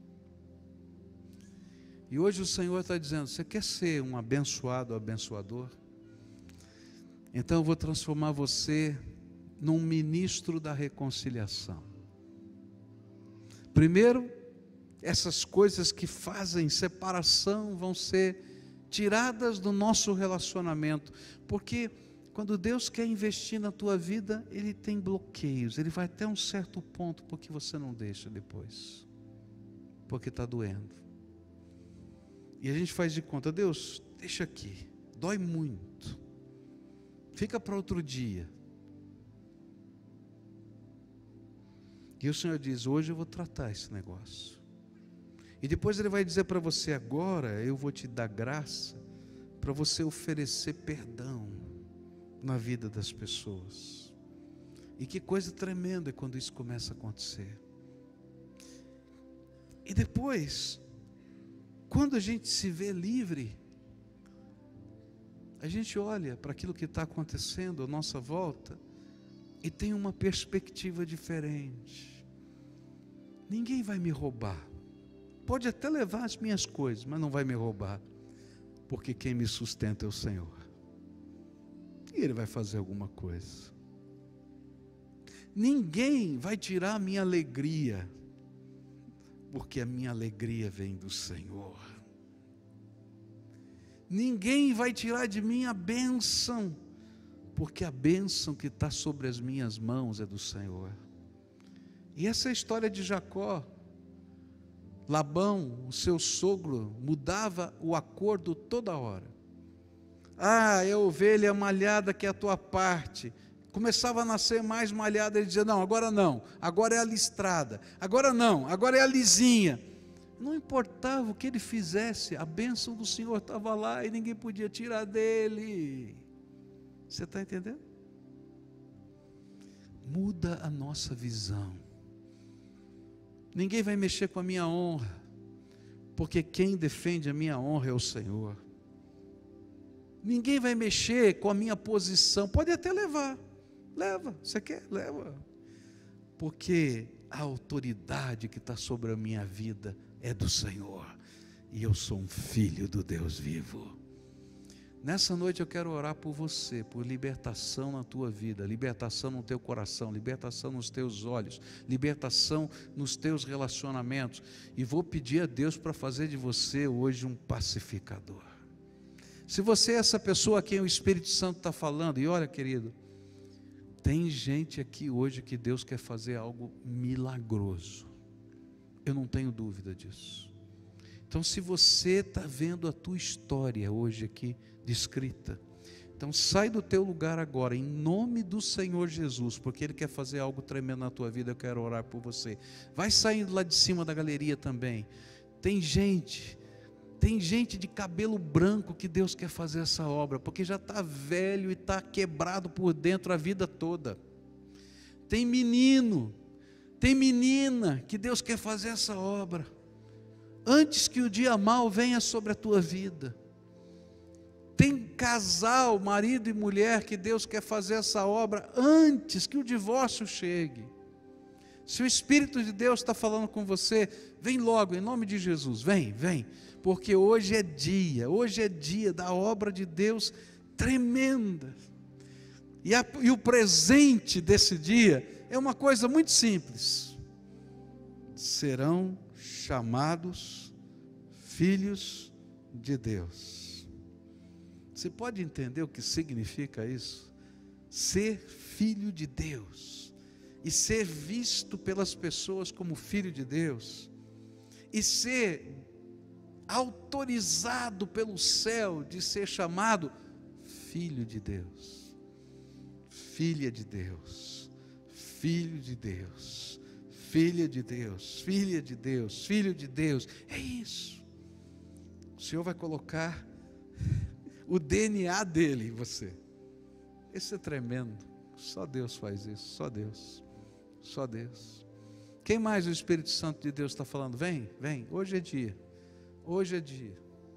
E hoje o Senhor está dizendo, você quer ser um abençoado, abençoador? Então eu vou transformar você num ministro da reconciliação. Primeiro, essas coisas que fazem separação vão ser tiradas do nosso relacionamento, porque quando Deus quer investir na tua vida, Ele tem bloqueios, Ele vai até um certo ponto, porque você não deixa depois, porque está doendo. E a gente faz de conta, Deus, deixa aqui, dói muito, fica para outro dia. E o Senhor diz, hoje eu vou tratar esse negócio. E depois Ele vai dizer para você, agora eu vou te dar graça para você oferecer perdão na vida das pessoas. E que coisa tremenda é quando isso começa a acontecer. E depois, quando a gente se vê livre, a gente olha para aquilo que está acontecendo à nossa volta e tem uma perspectiva diferente. Ninguém vai me roubar. Pode até levar as minhas coisas, mas não vai me roubar, porque quem me sustenta é o Senhor. E Ele vai fazer alguma coisa. Ninguém vai tirar a minha alegria, porque a minha alegria vem do Senhor. Ninguém vai tirar de mim a bênção, porque a bênção que está sobre as minhas mãos é do Senhor. E essa é a história de Jacó. Labão, o seu sogro, mudava o acordo toda hora. Ah, é a ovelha malhada que é a tua parte. Começava a nascer mais malhada, ele dizia, não, agora não, agora é a listrada, agora não, agora é a lisinha. Não importava o que ele fizesse, a bênção do Senhor estava lá e ninguém podia tirar dele. Você está entendendo? Muda a nossa visão. Ninguém vai mexer com a minha honra, porque quem defende a minha honra é o Senhor. Ninguém vai mexer com a minha posição, pode até levar, leva, você quer? Leva, porque a autoridade que está sobre a minha vida é do Senhor, e eu sou um filho do Deus vivo. Nessa noite eu quero orar por você, por libertação na tua vida, libertação no teu coração, libertação nos teus olhos, libertação nos teus relacionamentos, e vou pedir a Deus para fazer de você hoje um pacificador. Se você é essa pessoa a quem o Espírito Santo está falando, e olha, querido, tem gente aqui hoje que Deus quer fazer algo milagroso, eu não tenho dúvida disso. Então, se você está vendo a tua história hoje aqui descrita, Então sai do teu lugar agora, em nome do Senhor Jesus, porque Ele quer fazer algo tremendo na tua vida. Eu quero orar por você. Vai saindo lá de cima da galeria também. Tem gente, tem gente de cabelo branco que Deus quer fazer essa obra, porque já está velho e está quebrado por dentro a vida toda. Tem menino, tem menina que Deus quer fazer essa obra, antes que o dia mau venha sobre a tua vida. Tem casal, marido e mulher, que Deus quer fazer essa obra antes que o divórcio chegue. Se o Espírito de Deus está falando com você, vem logo, em nome de Jesus, vem, vem, porque hoje é dia, hoje é dia da obra de Deus tremenda. E, a, e o presente desse dia é uma coisa muito simples: serão chamados filhos de Deus. Você pode entender o que significa isso? Ser filho de Deus, e ser visto pelas pessoas como filho de Deus, e ser autorizado pelo céu de ser chamado filho de Deus, filha de Deus, filho de Deus, filha de Deus, filha de Deus, filho de Deus. É isso. O Senhor vai colocar o D N A dele em você. Isso é tremendo. Só Deus faz isso, só Deus, só Deus. Quem mais o Espírito Santo de Deus está falando? Vem, vem, hoje é dia, hoje é dia.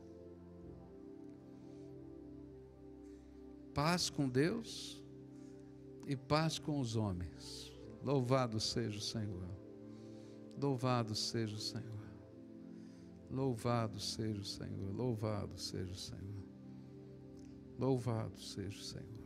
Paz com Deus e paz com os homens. Louvado seja o Senhor, louvado seja o Senhor, louvado seja o Senhor, louvado seja o Senhor. Louvado seja o Senhor.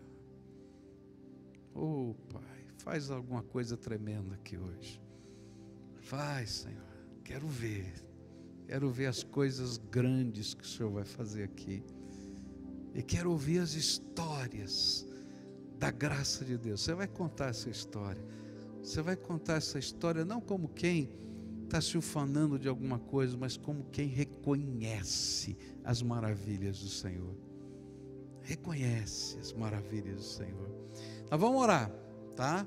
Oh Pai, faz alguma coisa tremenda aqui hoje. Faz, Senhor. Quero ver. Quero ver as coisas grandes que o Senhor vai fazer aqui. E quero ouvir as histórias da graça de Deus. Você vai contar essa história. Você vai contar essa história não como quem está se ufanando de alguma coisa, mas como quem reconhece as maravilhas do Senhor. Reconhece as maravilhas do Senhor. Nós vamos orar, tá?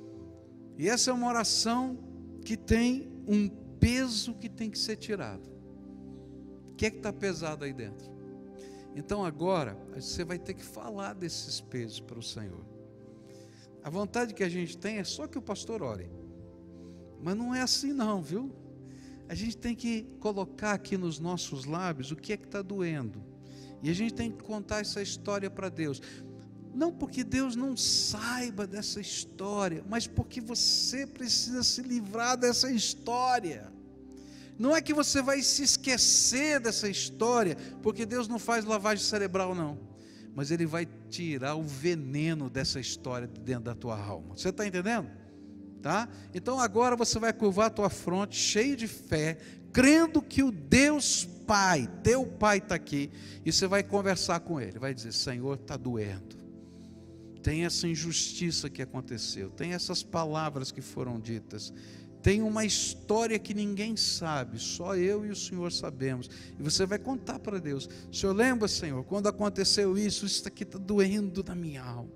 E essa é uma oração que tem um peso que tem que ser tirado. O que é que está pesado aí dentro? Então agora, você vai ter que falar desses pesos para o Senhor. A vontade que a gente tem é só que o pastor ore. Mas não é assim não, viu? A gente tem que colocar aqui nos nossos lábios o que é que está doendo. E a gente tem que contar essa história para Deus. Não porque Deus não saiba dessa história, mas porque você precisa se livrar dessa história. Não é que você vai se esquecer dessa história, porque Deus não faz lavagem cerebral não. Mas Ele vai tirar o veneno dessa história de dentro da tua alma. Você está entendendo? Tá? Então agora você vai curvar a tua fronte, cheio de fé, crendo que o Deus Pai, teu Pai está aqui, e você vai conversar com Ele, vai dizer: Senhor, está doendo, tem essa injustiça que aconteceu, tem essas palavras que foram ditas, tem uma história que ninguém sabe, só eu e o Senhor sabemos, e você vai contar para Deus: o Senhor lembra, Senhor, quando aconteceu isso, isso aqui está doendo na minha alma,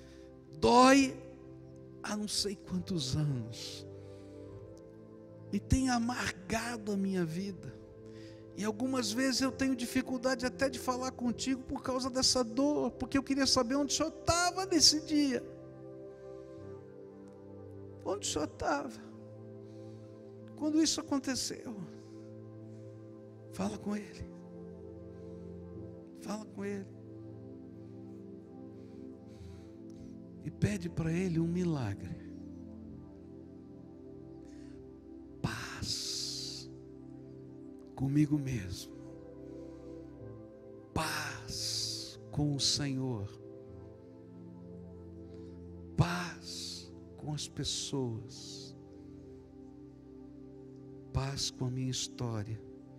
dói há não sei quantos anos, e tem amargado a minha vida, e algumas vezes eu tenho dificuldade até de falar contigo por causa dessa dor, porque eu queria saber onde o Senhor estava nesse dia. Onde o Senhor estava quando isso aconteceu? Fala com Ele. Fala com Ele. E pede para Ele um milagre. Comigo mesmo, paz com o Senhor, paz com as pessoas, paz com a minha história.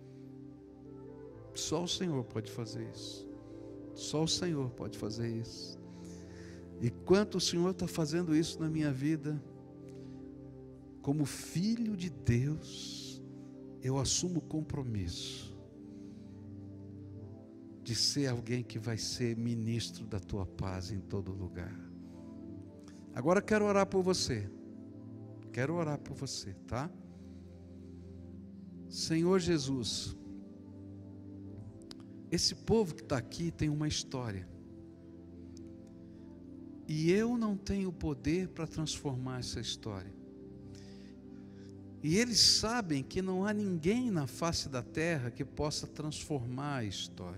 Só o Senhor pode fazer isso, só o Senhor pode fazer isso. E quanto o Senhor está fazendo isso na minha vida, como filho de Deus, eu assumo compromisso de ser alguém que vai ser ministro da tua paz em todo lugar. Agora quero orar por você. Quero orar por você, tá? Senhor Jesus, esse povo que está aqui tem uma história. E eu não tenho poder para transformar essa história. E eles sabem que não há ninguém na face da terra que possa transformar a história.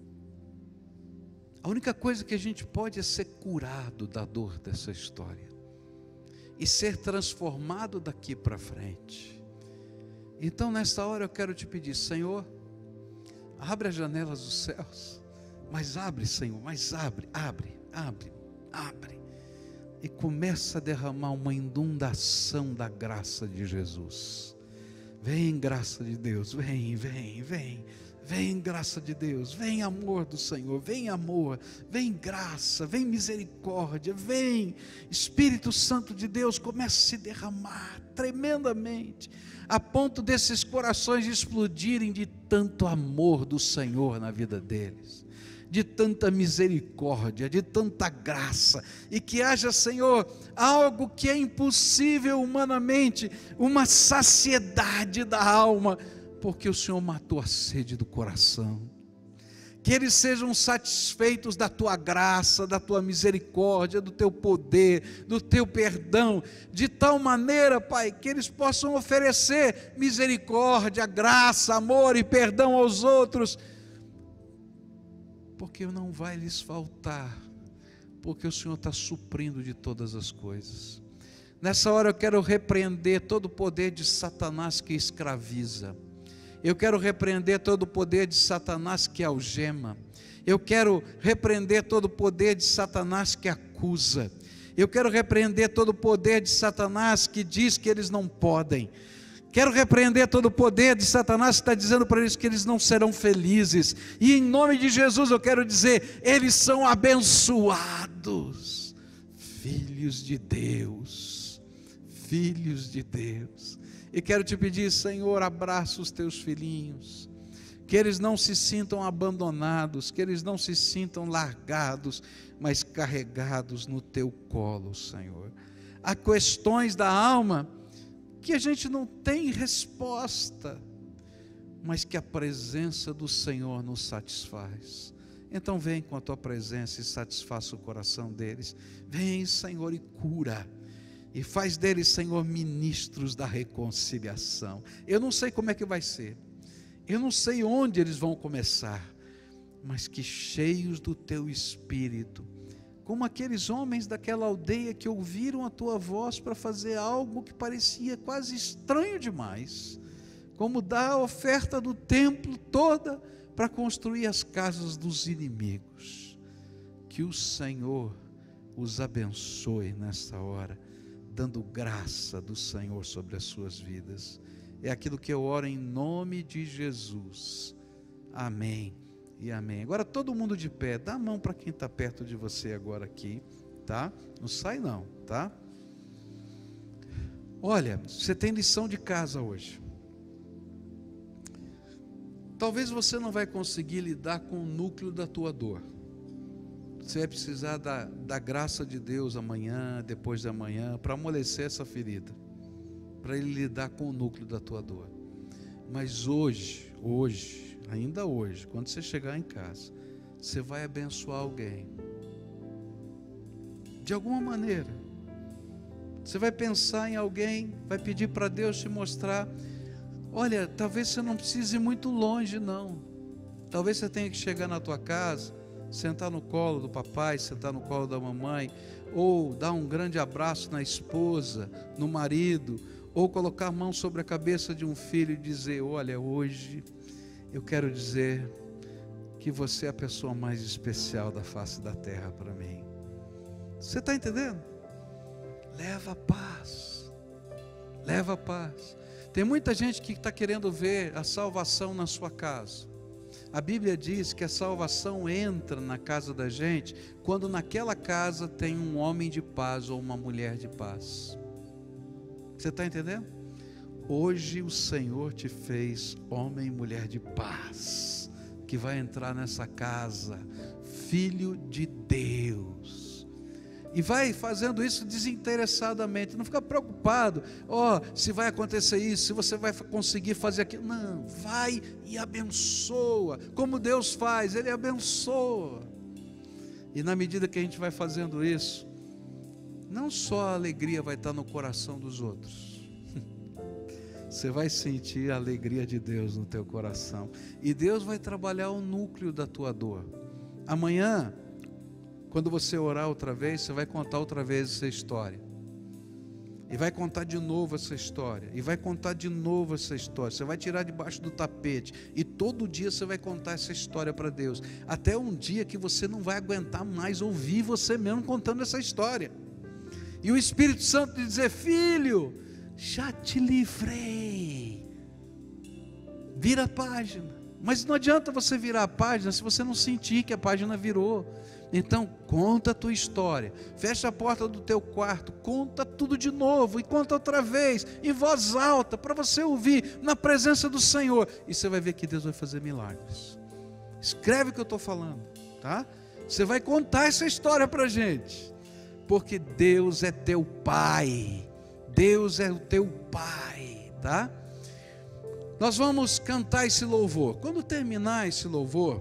A única coisa que a gente pode é ser curado da dor dessa história e ser transformado daqui para frente. Então nesta hora eu quero te pedir, Senhor, abre as janelas dos céus, mas abre, Senhor, mas abre, abre, abre, abre, e começa a derramar uma inundação da graça de Jesus. Vem graça de Deus, vem, vem, vem, vem graça de Deus, vem amor do Senhor, vem amor, vem graça, vem misericórdia, vem Espírito Santo de Deus, começa a se derramar tremendamente, a ponto desses corações explodirem de tanto amor do Senhor na vida deles, de tanta misericórdia, de tanta graça, e que haja, Senhor, algo que é impossível humanamente, uma saciedade da alma, porque o Senhor matou a sede do coração. Que eles sejam satisfeitos da tua graça, da tua misericórdia, do teu poder, do teu perdão, de tal maneira, Pai, que eles possam oferecer misericórdia, graça, amor e perdão aos outros, porque não vai lhes faltar, porque o Senhor está suprindo de todas as coisas. Nessa hora eu quero repreender todo o poder de Satanás que escraviza. Eu quero repreender todo o poder de Satanás que algema. Eu quero repreender todo o poder de Satanás que acusa. Eu quero repreender todo o poder de Satanás que diz que eles não podem. Quero repreender todo o poder de Satanás que está dizendo para eles que eles não serão felizes. E em nome de Jesus eu quero dizer, eles são abençoados, filhos de Deus, filhos de Deus. E quero te pedir, Senhor, abraça os teus filhinhos, que eles não se sintam abandonados, que eles não se sintam largados, mas carregados no teu colo, Senhor. Há questões da alma que a gente não tem resposta, mas que a presença do Senhor nos satisfaz. Então vem com a tua presença e satisfaça o coração deles. Vem, Senhor, e cura. E faz deles, Senhor, ministros da reconciliação. Eu não sei como é que vai ser. Eu não sei onde eles vão começar. Mas que cheios do teu Espírito, como aqueles homens daquela aldeia que ouviram a tua voz para fazer algo que parecia quase estranho demais. Como dar a oferta do templo toda para construir as casas dos inimigos. Que o Senhor os abençoe nesta hora, dando graça do Senhor sobre as suas vidas. É aquilo que eu oro em nome de Jesus. Amém e amém. Agora todo mundo de pé, dá a mão para quem está perto de você agora aqui, tá? Não sai não, tá? Olha, você tem lição de casa hoje. Talvez você não vai conseguir lidar com o núcleo da tua dor. Você vai precisar da, da graça de Deus amanhã, depois de amanhã, para amolecer essa ferida, para Ele lidar com o núcleo da tua dor. Mas hoje, hoje, ainda hoje, quando você chegar em casa, você vai abençoar alguém, de alguma maneira. Você vai pensar em alguém, vai pedir para Deus te mostrar. Olha, talvez você não precise ir muito longe não. Talvez você tenha que chegar na tua casa, sentar no colo do papai, sentar no colo da mamãe, ou dar um grande abraço na esposa, no marido, ou colocar a mão sobre a cabeça de um filho e dizer: olha, hoje eu quero dizer que você é a pessoa mais especial da face da terra para mim. Você está entendendo? Leva a paz, leva a paz. Tem muita gente que está querendo ver a salvação na sua casa. A Bíblia diz que a salvação entra na casa da gente quando naquela casa tem um homem de paz ou uma mulher de paz. Você está entendendo? Hoje o Senhor te fez homem e mulher de paz que vai entrar nessa casa, filho de Deus. E vai fazendo isso desinteressadamente, não fica preocupado, ó, oh, se vai acontecer isso, se você vai conseguir fazer aquilo. Não, vai e abençoa, como Deus faz, Ele abençoa. E na medida que a gente vai fazendo isso, não só a alegria vai estar no coração dos outros, você vai sentir a alegria de Deus no teu coração, e Deus vai trabalhar o núcleo da tua dor. Amanhã, quando você orar outra vez, você vai contar outra vez essa história. E vai contar de novo essa história. E vai contar de novo essa história. Você vai tirar debaixo do tapete. E todo dia você vai contar essa história para Deus. Até um dia que você não vai aguentar mais ouvir você mesmo contando essa história. E o Espírito Santo dizer: filho, já te livrei. Vira a página. Mas não adianta você virar a página se você não sentir que a página virou. Então, conta a tua história, fecha a porta do teu quarto, conta tudo de novo, e conta outra vez, em voz alta, para você ouvir, na presença do Senhor, e você vai ver que Deus vai fazer milagres. Escreve o que eu estou falando, tá? Você vai contar essa história para a gente, porque Deus é teu Pai, Deus é o teu Pai, tá? Nós vamos cantar esse louvor. Quando terminar esse louvor,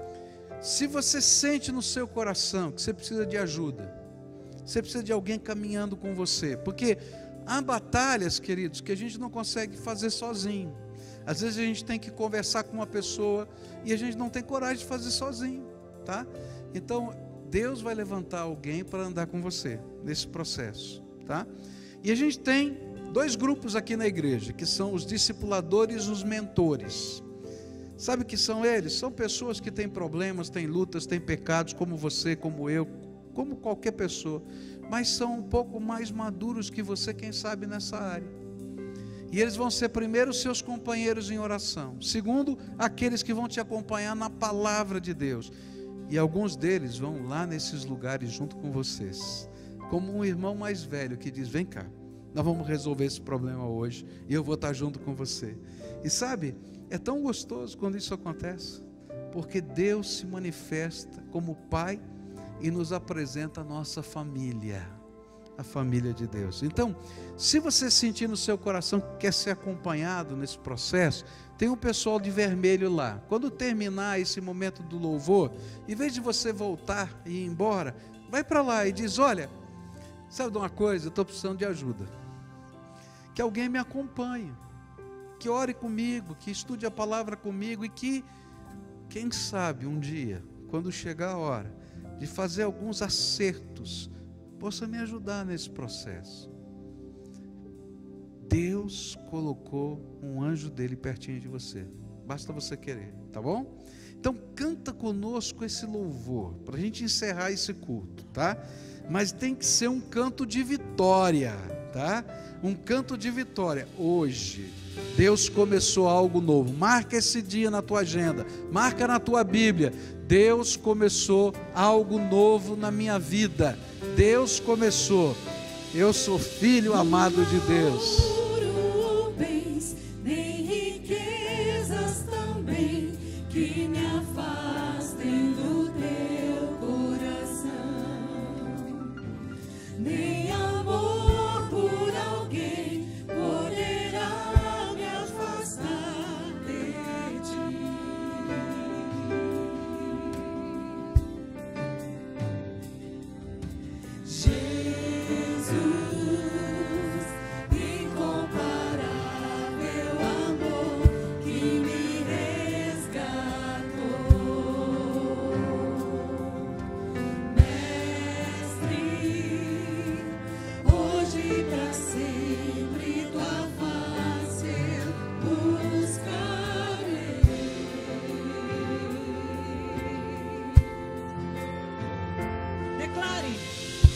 se você sente no seu coração que você precisa de ajuda, você precisa de alguém caminhando com você, porque há batalhas, queridos, que a gente não consegue fazer sozinho. Às vezes a gente tem que conversar com uma pessoa e a gente não tem coragem de fazer sozinho, tá? Então Deus vai levantar alguém para andar com você nesse processo, tá? E a gente tem dois grupos aqui na igreja, que são os discipuladores e os mentores. Sabe o que são eles? São pessoas que têm problemas, têm lutas, têm pecados, como você, como eu, como qualquer pessoa, mas são um pouco mais maduros que você, quem sabe, nessa área. E eles vão ser, primeiro, seus companheiros em oração. Segundo, aqueles que vão te acompanhar na palavra de Deus. E alguns deles vão lá nesses lugares junto com vocês, como um irmão mais velho que diz: vem cá, nós vamos resolver esse problema hoje, e eu vou estar junto com você. E sabe, é tão gostoso quando isso acontece, porque Deus se manifesta como Pai e nos apresenta a nossa família, a família de Deus. Então, se você sentir no seu coração que quer ser acompanhado nesse processo, tem um pessoal de vermelho lá. Quando terminar esse momento do louvor, em vez de você voltar e ir embora, vai para lá e diz: olha, sabe de uma coisa, eu estou precisando de ajuda, que alguém me acompanhe, que ore comigo, que estude a palavra comigo, e que, quem sabe, um dia, quando chegar a hora de fazer alguns acertos, possa me ajudar nesse processo. Deus colocou um anjo dele pertinho de você, basta você querer, tá bom? Então canta conosco esse louvor, para a gente encerrar esse culto, tá? Mas tem que ser um canto de vitória, tá? Um canto de vitória. Hoje Deus começou algo novo. Marca esse dia na tua agenda, marca na tua Bíblia. Deus começou algo novo na minha vida. Deus começou. Eu sou filho amado de Deus. Bens, nem riquezas também, que me afastem do teu coração. Nem amor por alguém poderá me afastar de ti. Jesus, incomparável amor que me resgatou. Mestre, hoje pra sempre tua face eu buscarei. Declare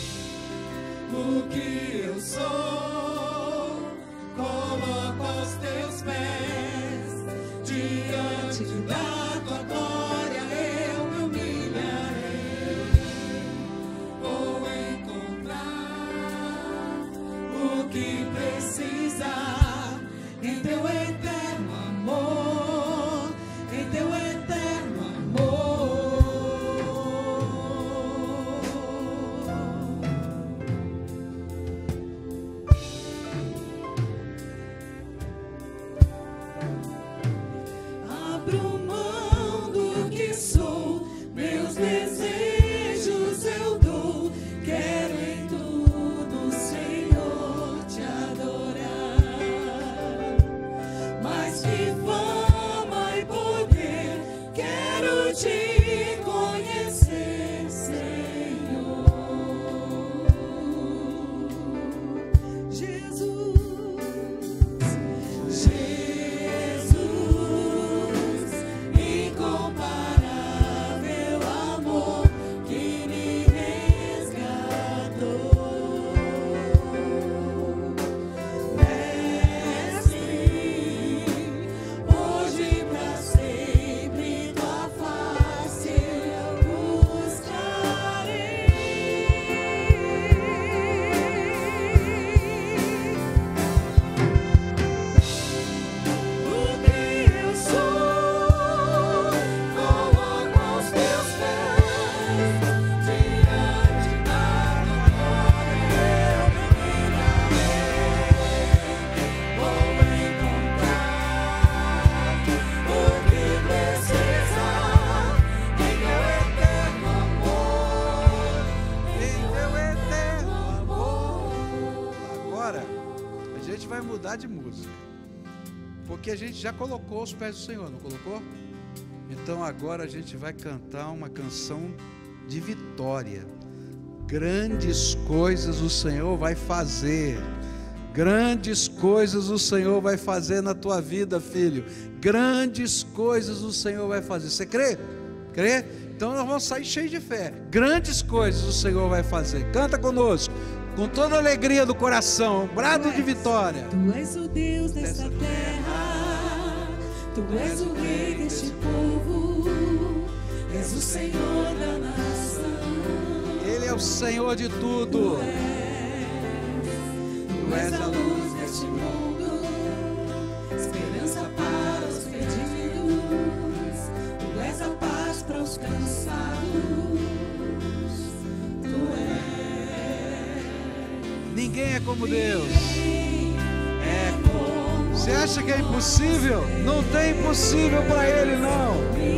o que eu sou, coloco aos teus pés, diante da tua glória eu me humilharei. Vou encontrar o que precisar em teu eterno amor, em teu eterno Porque a gente já colocou os pés do Senhor, não colocou? Então agora a gente vai cantar uma canção de vitória. Grandes coisas o Senhor vai fazer. Grandes coisas o Senhor vai fazer na tua vida, filho. Grandes coisas o Senhor vai fazer. Você crê? Crê? Então nós vamos sair cheios de fé. Grandes coisas o Senhor vai fazer. Canta conosco, com toda a alegria do coração, um brado de vitória. Tu és o Deus desta terra, Tu és o Rei deste povo, és o Senhor da nação. Ele é o Senhor de tudo. Tu és a luz deste mundo, esperança para os perdidos. Tu és a paz para os cansados. Tu és. Ninguém é como Deus. É como. Você acha que é impossível? Não tem impossível para Ele, não.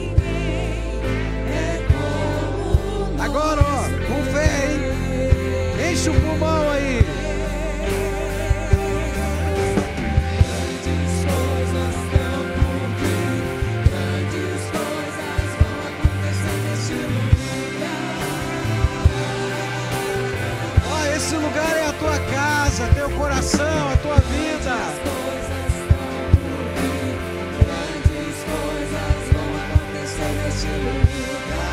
É como. Agora, ó, com fé, hein? Enche o pulmão aí. Esse lugar é a tua casa, teu coração, a tua vida. Grandes coisas vão acontecer neste lugar.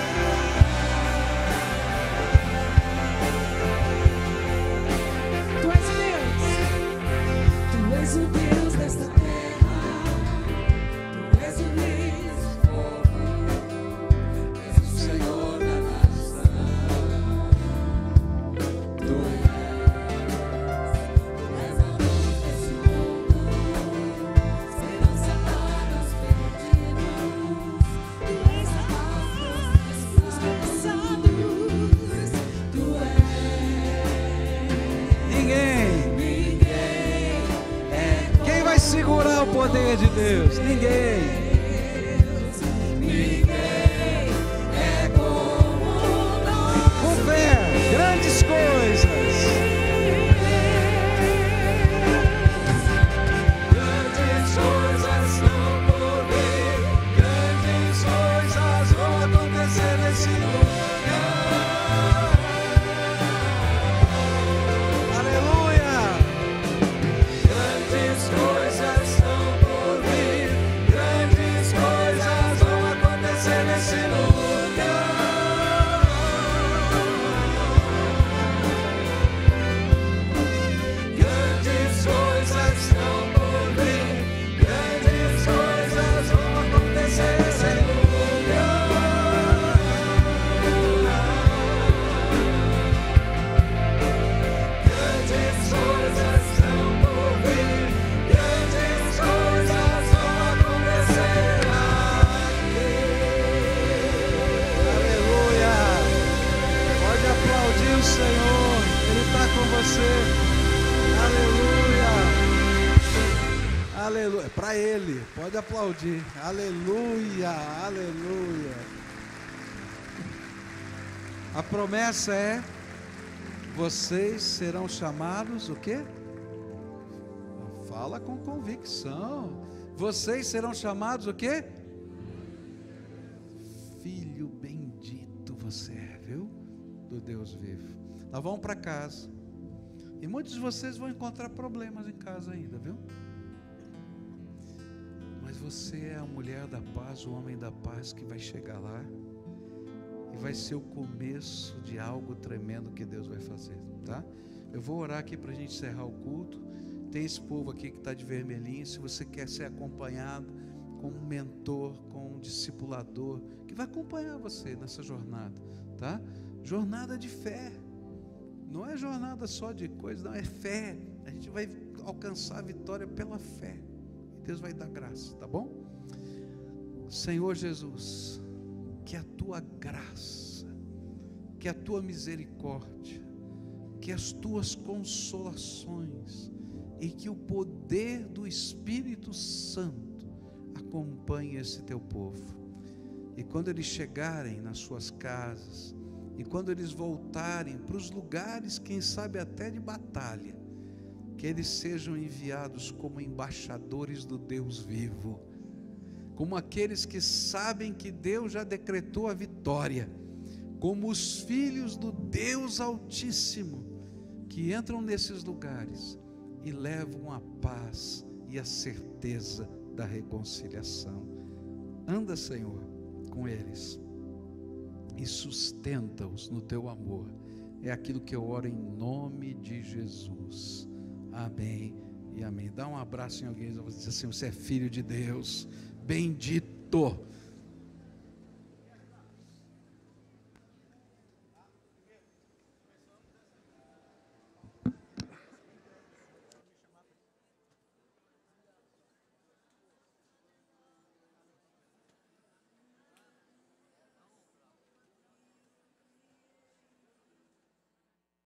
Tu és Deus, Tu és o Deus desta terra, Tu és o Rei deste povo, és o Senhor da nação. Segurar o poder de Deus, ninguém. Ninguém é como nós. Com fé, grandes coisas. Grandes coisas vão por vir, grandes coisas vão acontecer nesse lugar. Aleluia. Grandes coisas estão por vir, grandes coisas vão acontecer nesse lugar. Grandes coisas estão por vir, grandes coisas vão acontecer nesse lugar. Grandes coisas estão por vir, grandes coisas vão acontecer aqui. Aleluia. Pode aplaudir o Senhor, Ele está com você. Aleluia. Aleluia. Para Ele, pode aplaudir. Aleluia, aleluia. A promessa é: vocês serão chamados o quê? Fala com convicção. Vocês serão chamados o quê? Filho bendito você é, viu? Do Deus vivo. Nós vamos para casa. E muitos de vocês vão encontrar problemas em casa ainda, viu? Mas você é a mulher da paz, o homem da paz que vai chegar lá. E vai ser o começo de algo tremendo que Deus vai fazer, tá? Eu vou orar aqui para a gente encerrar o culto. Tem esse povo aqui que está de vermelhinho. Se você quer ser acompanhado com um mentor, com um discipulador, que vai acompanhar você nessa jornada, tá? Jornada de fé. Não é jornada só de coisa, não, é fé. A gente vai alcançar a vitória pela fé. E Deus vai dar graça, tá bom? Senhor Jesus, que a tua graça, que a tua misericórdia, que as tuas consolações e que o poder do Espírito Santo acompanhe esse teu povo. E quando eles chegarem nas suas casas, e quando eles voltarem para os lugares, quem sabe até de batalha, que eles sejam enviados como embaixadores do Deus vivo, como aqueles que sabem que Deus já decretou a vitória, como os filhos do Deus Altíssimo, que entram nesses lugares e levam a paz e a certeza da reconciliação. Anda, Senhor, com eles e sustenta-os no teu amor. É aquilo que eu oro em nome de Jesus. Amém e amém. Dá um abraço em alguém e diz assim: você é filho de Deus, bendito.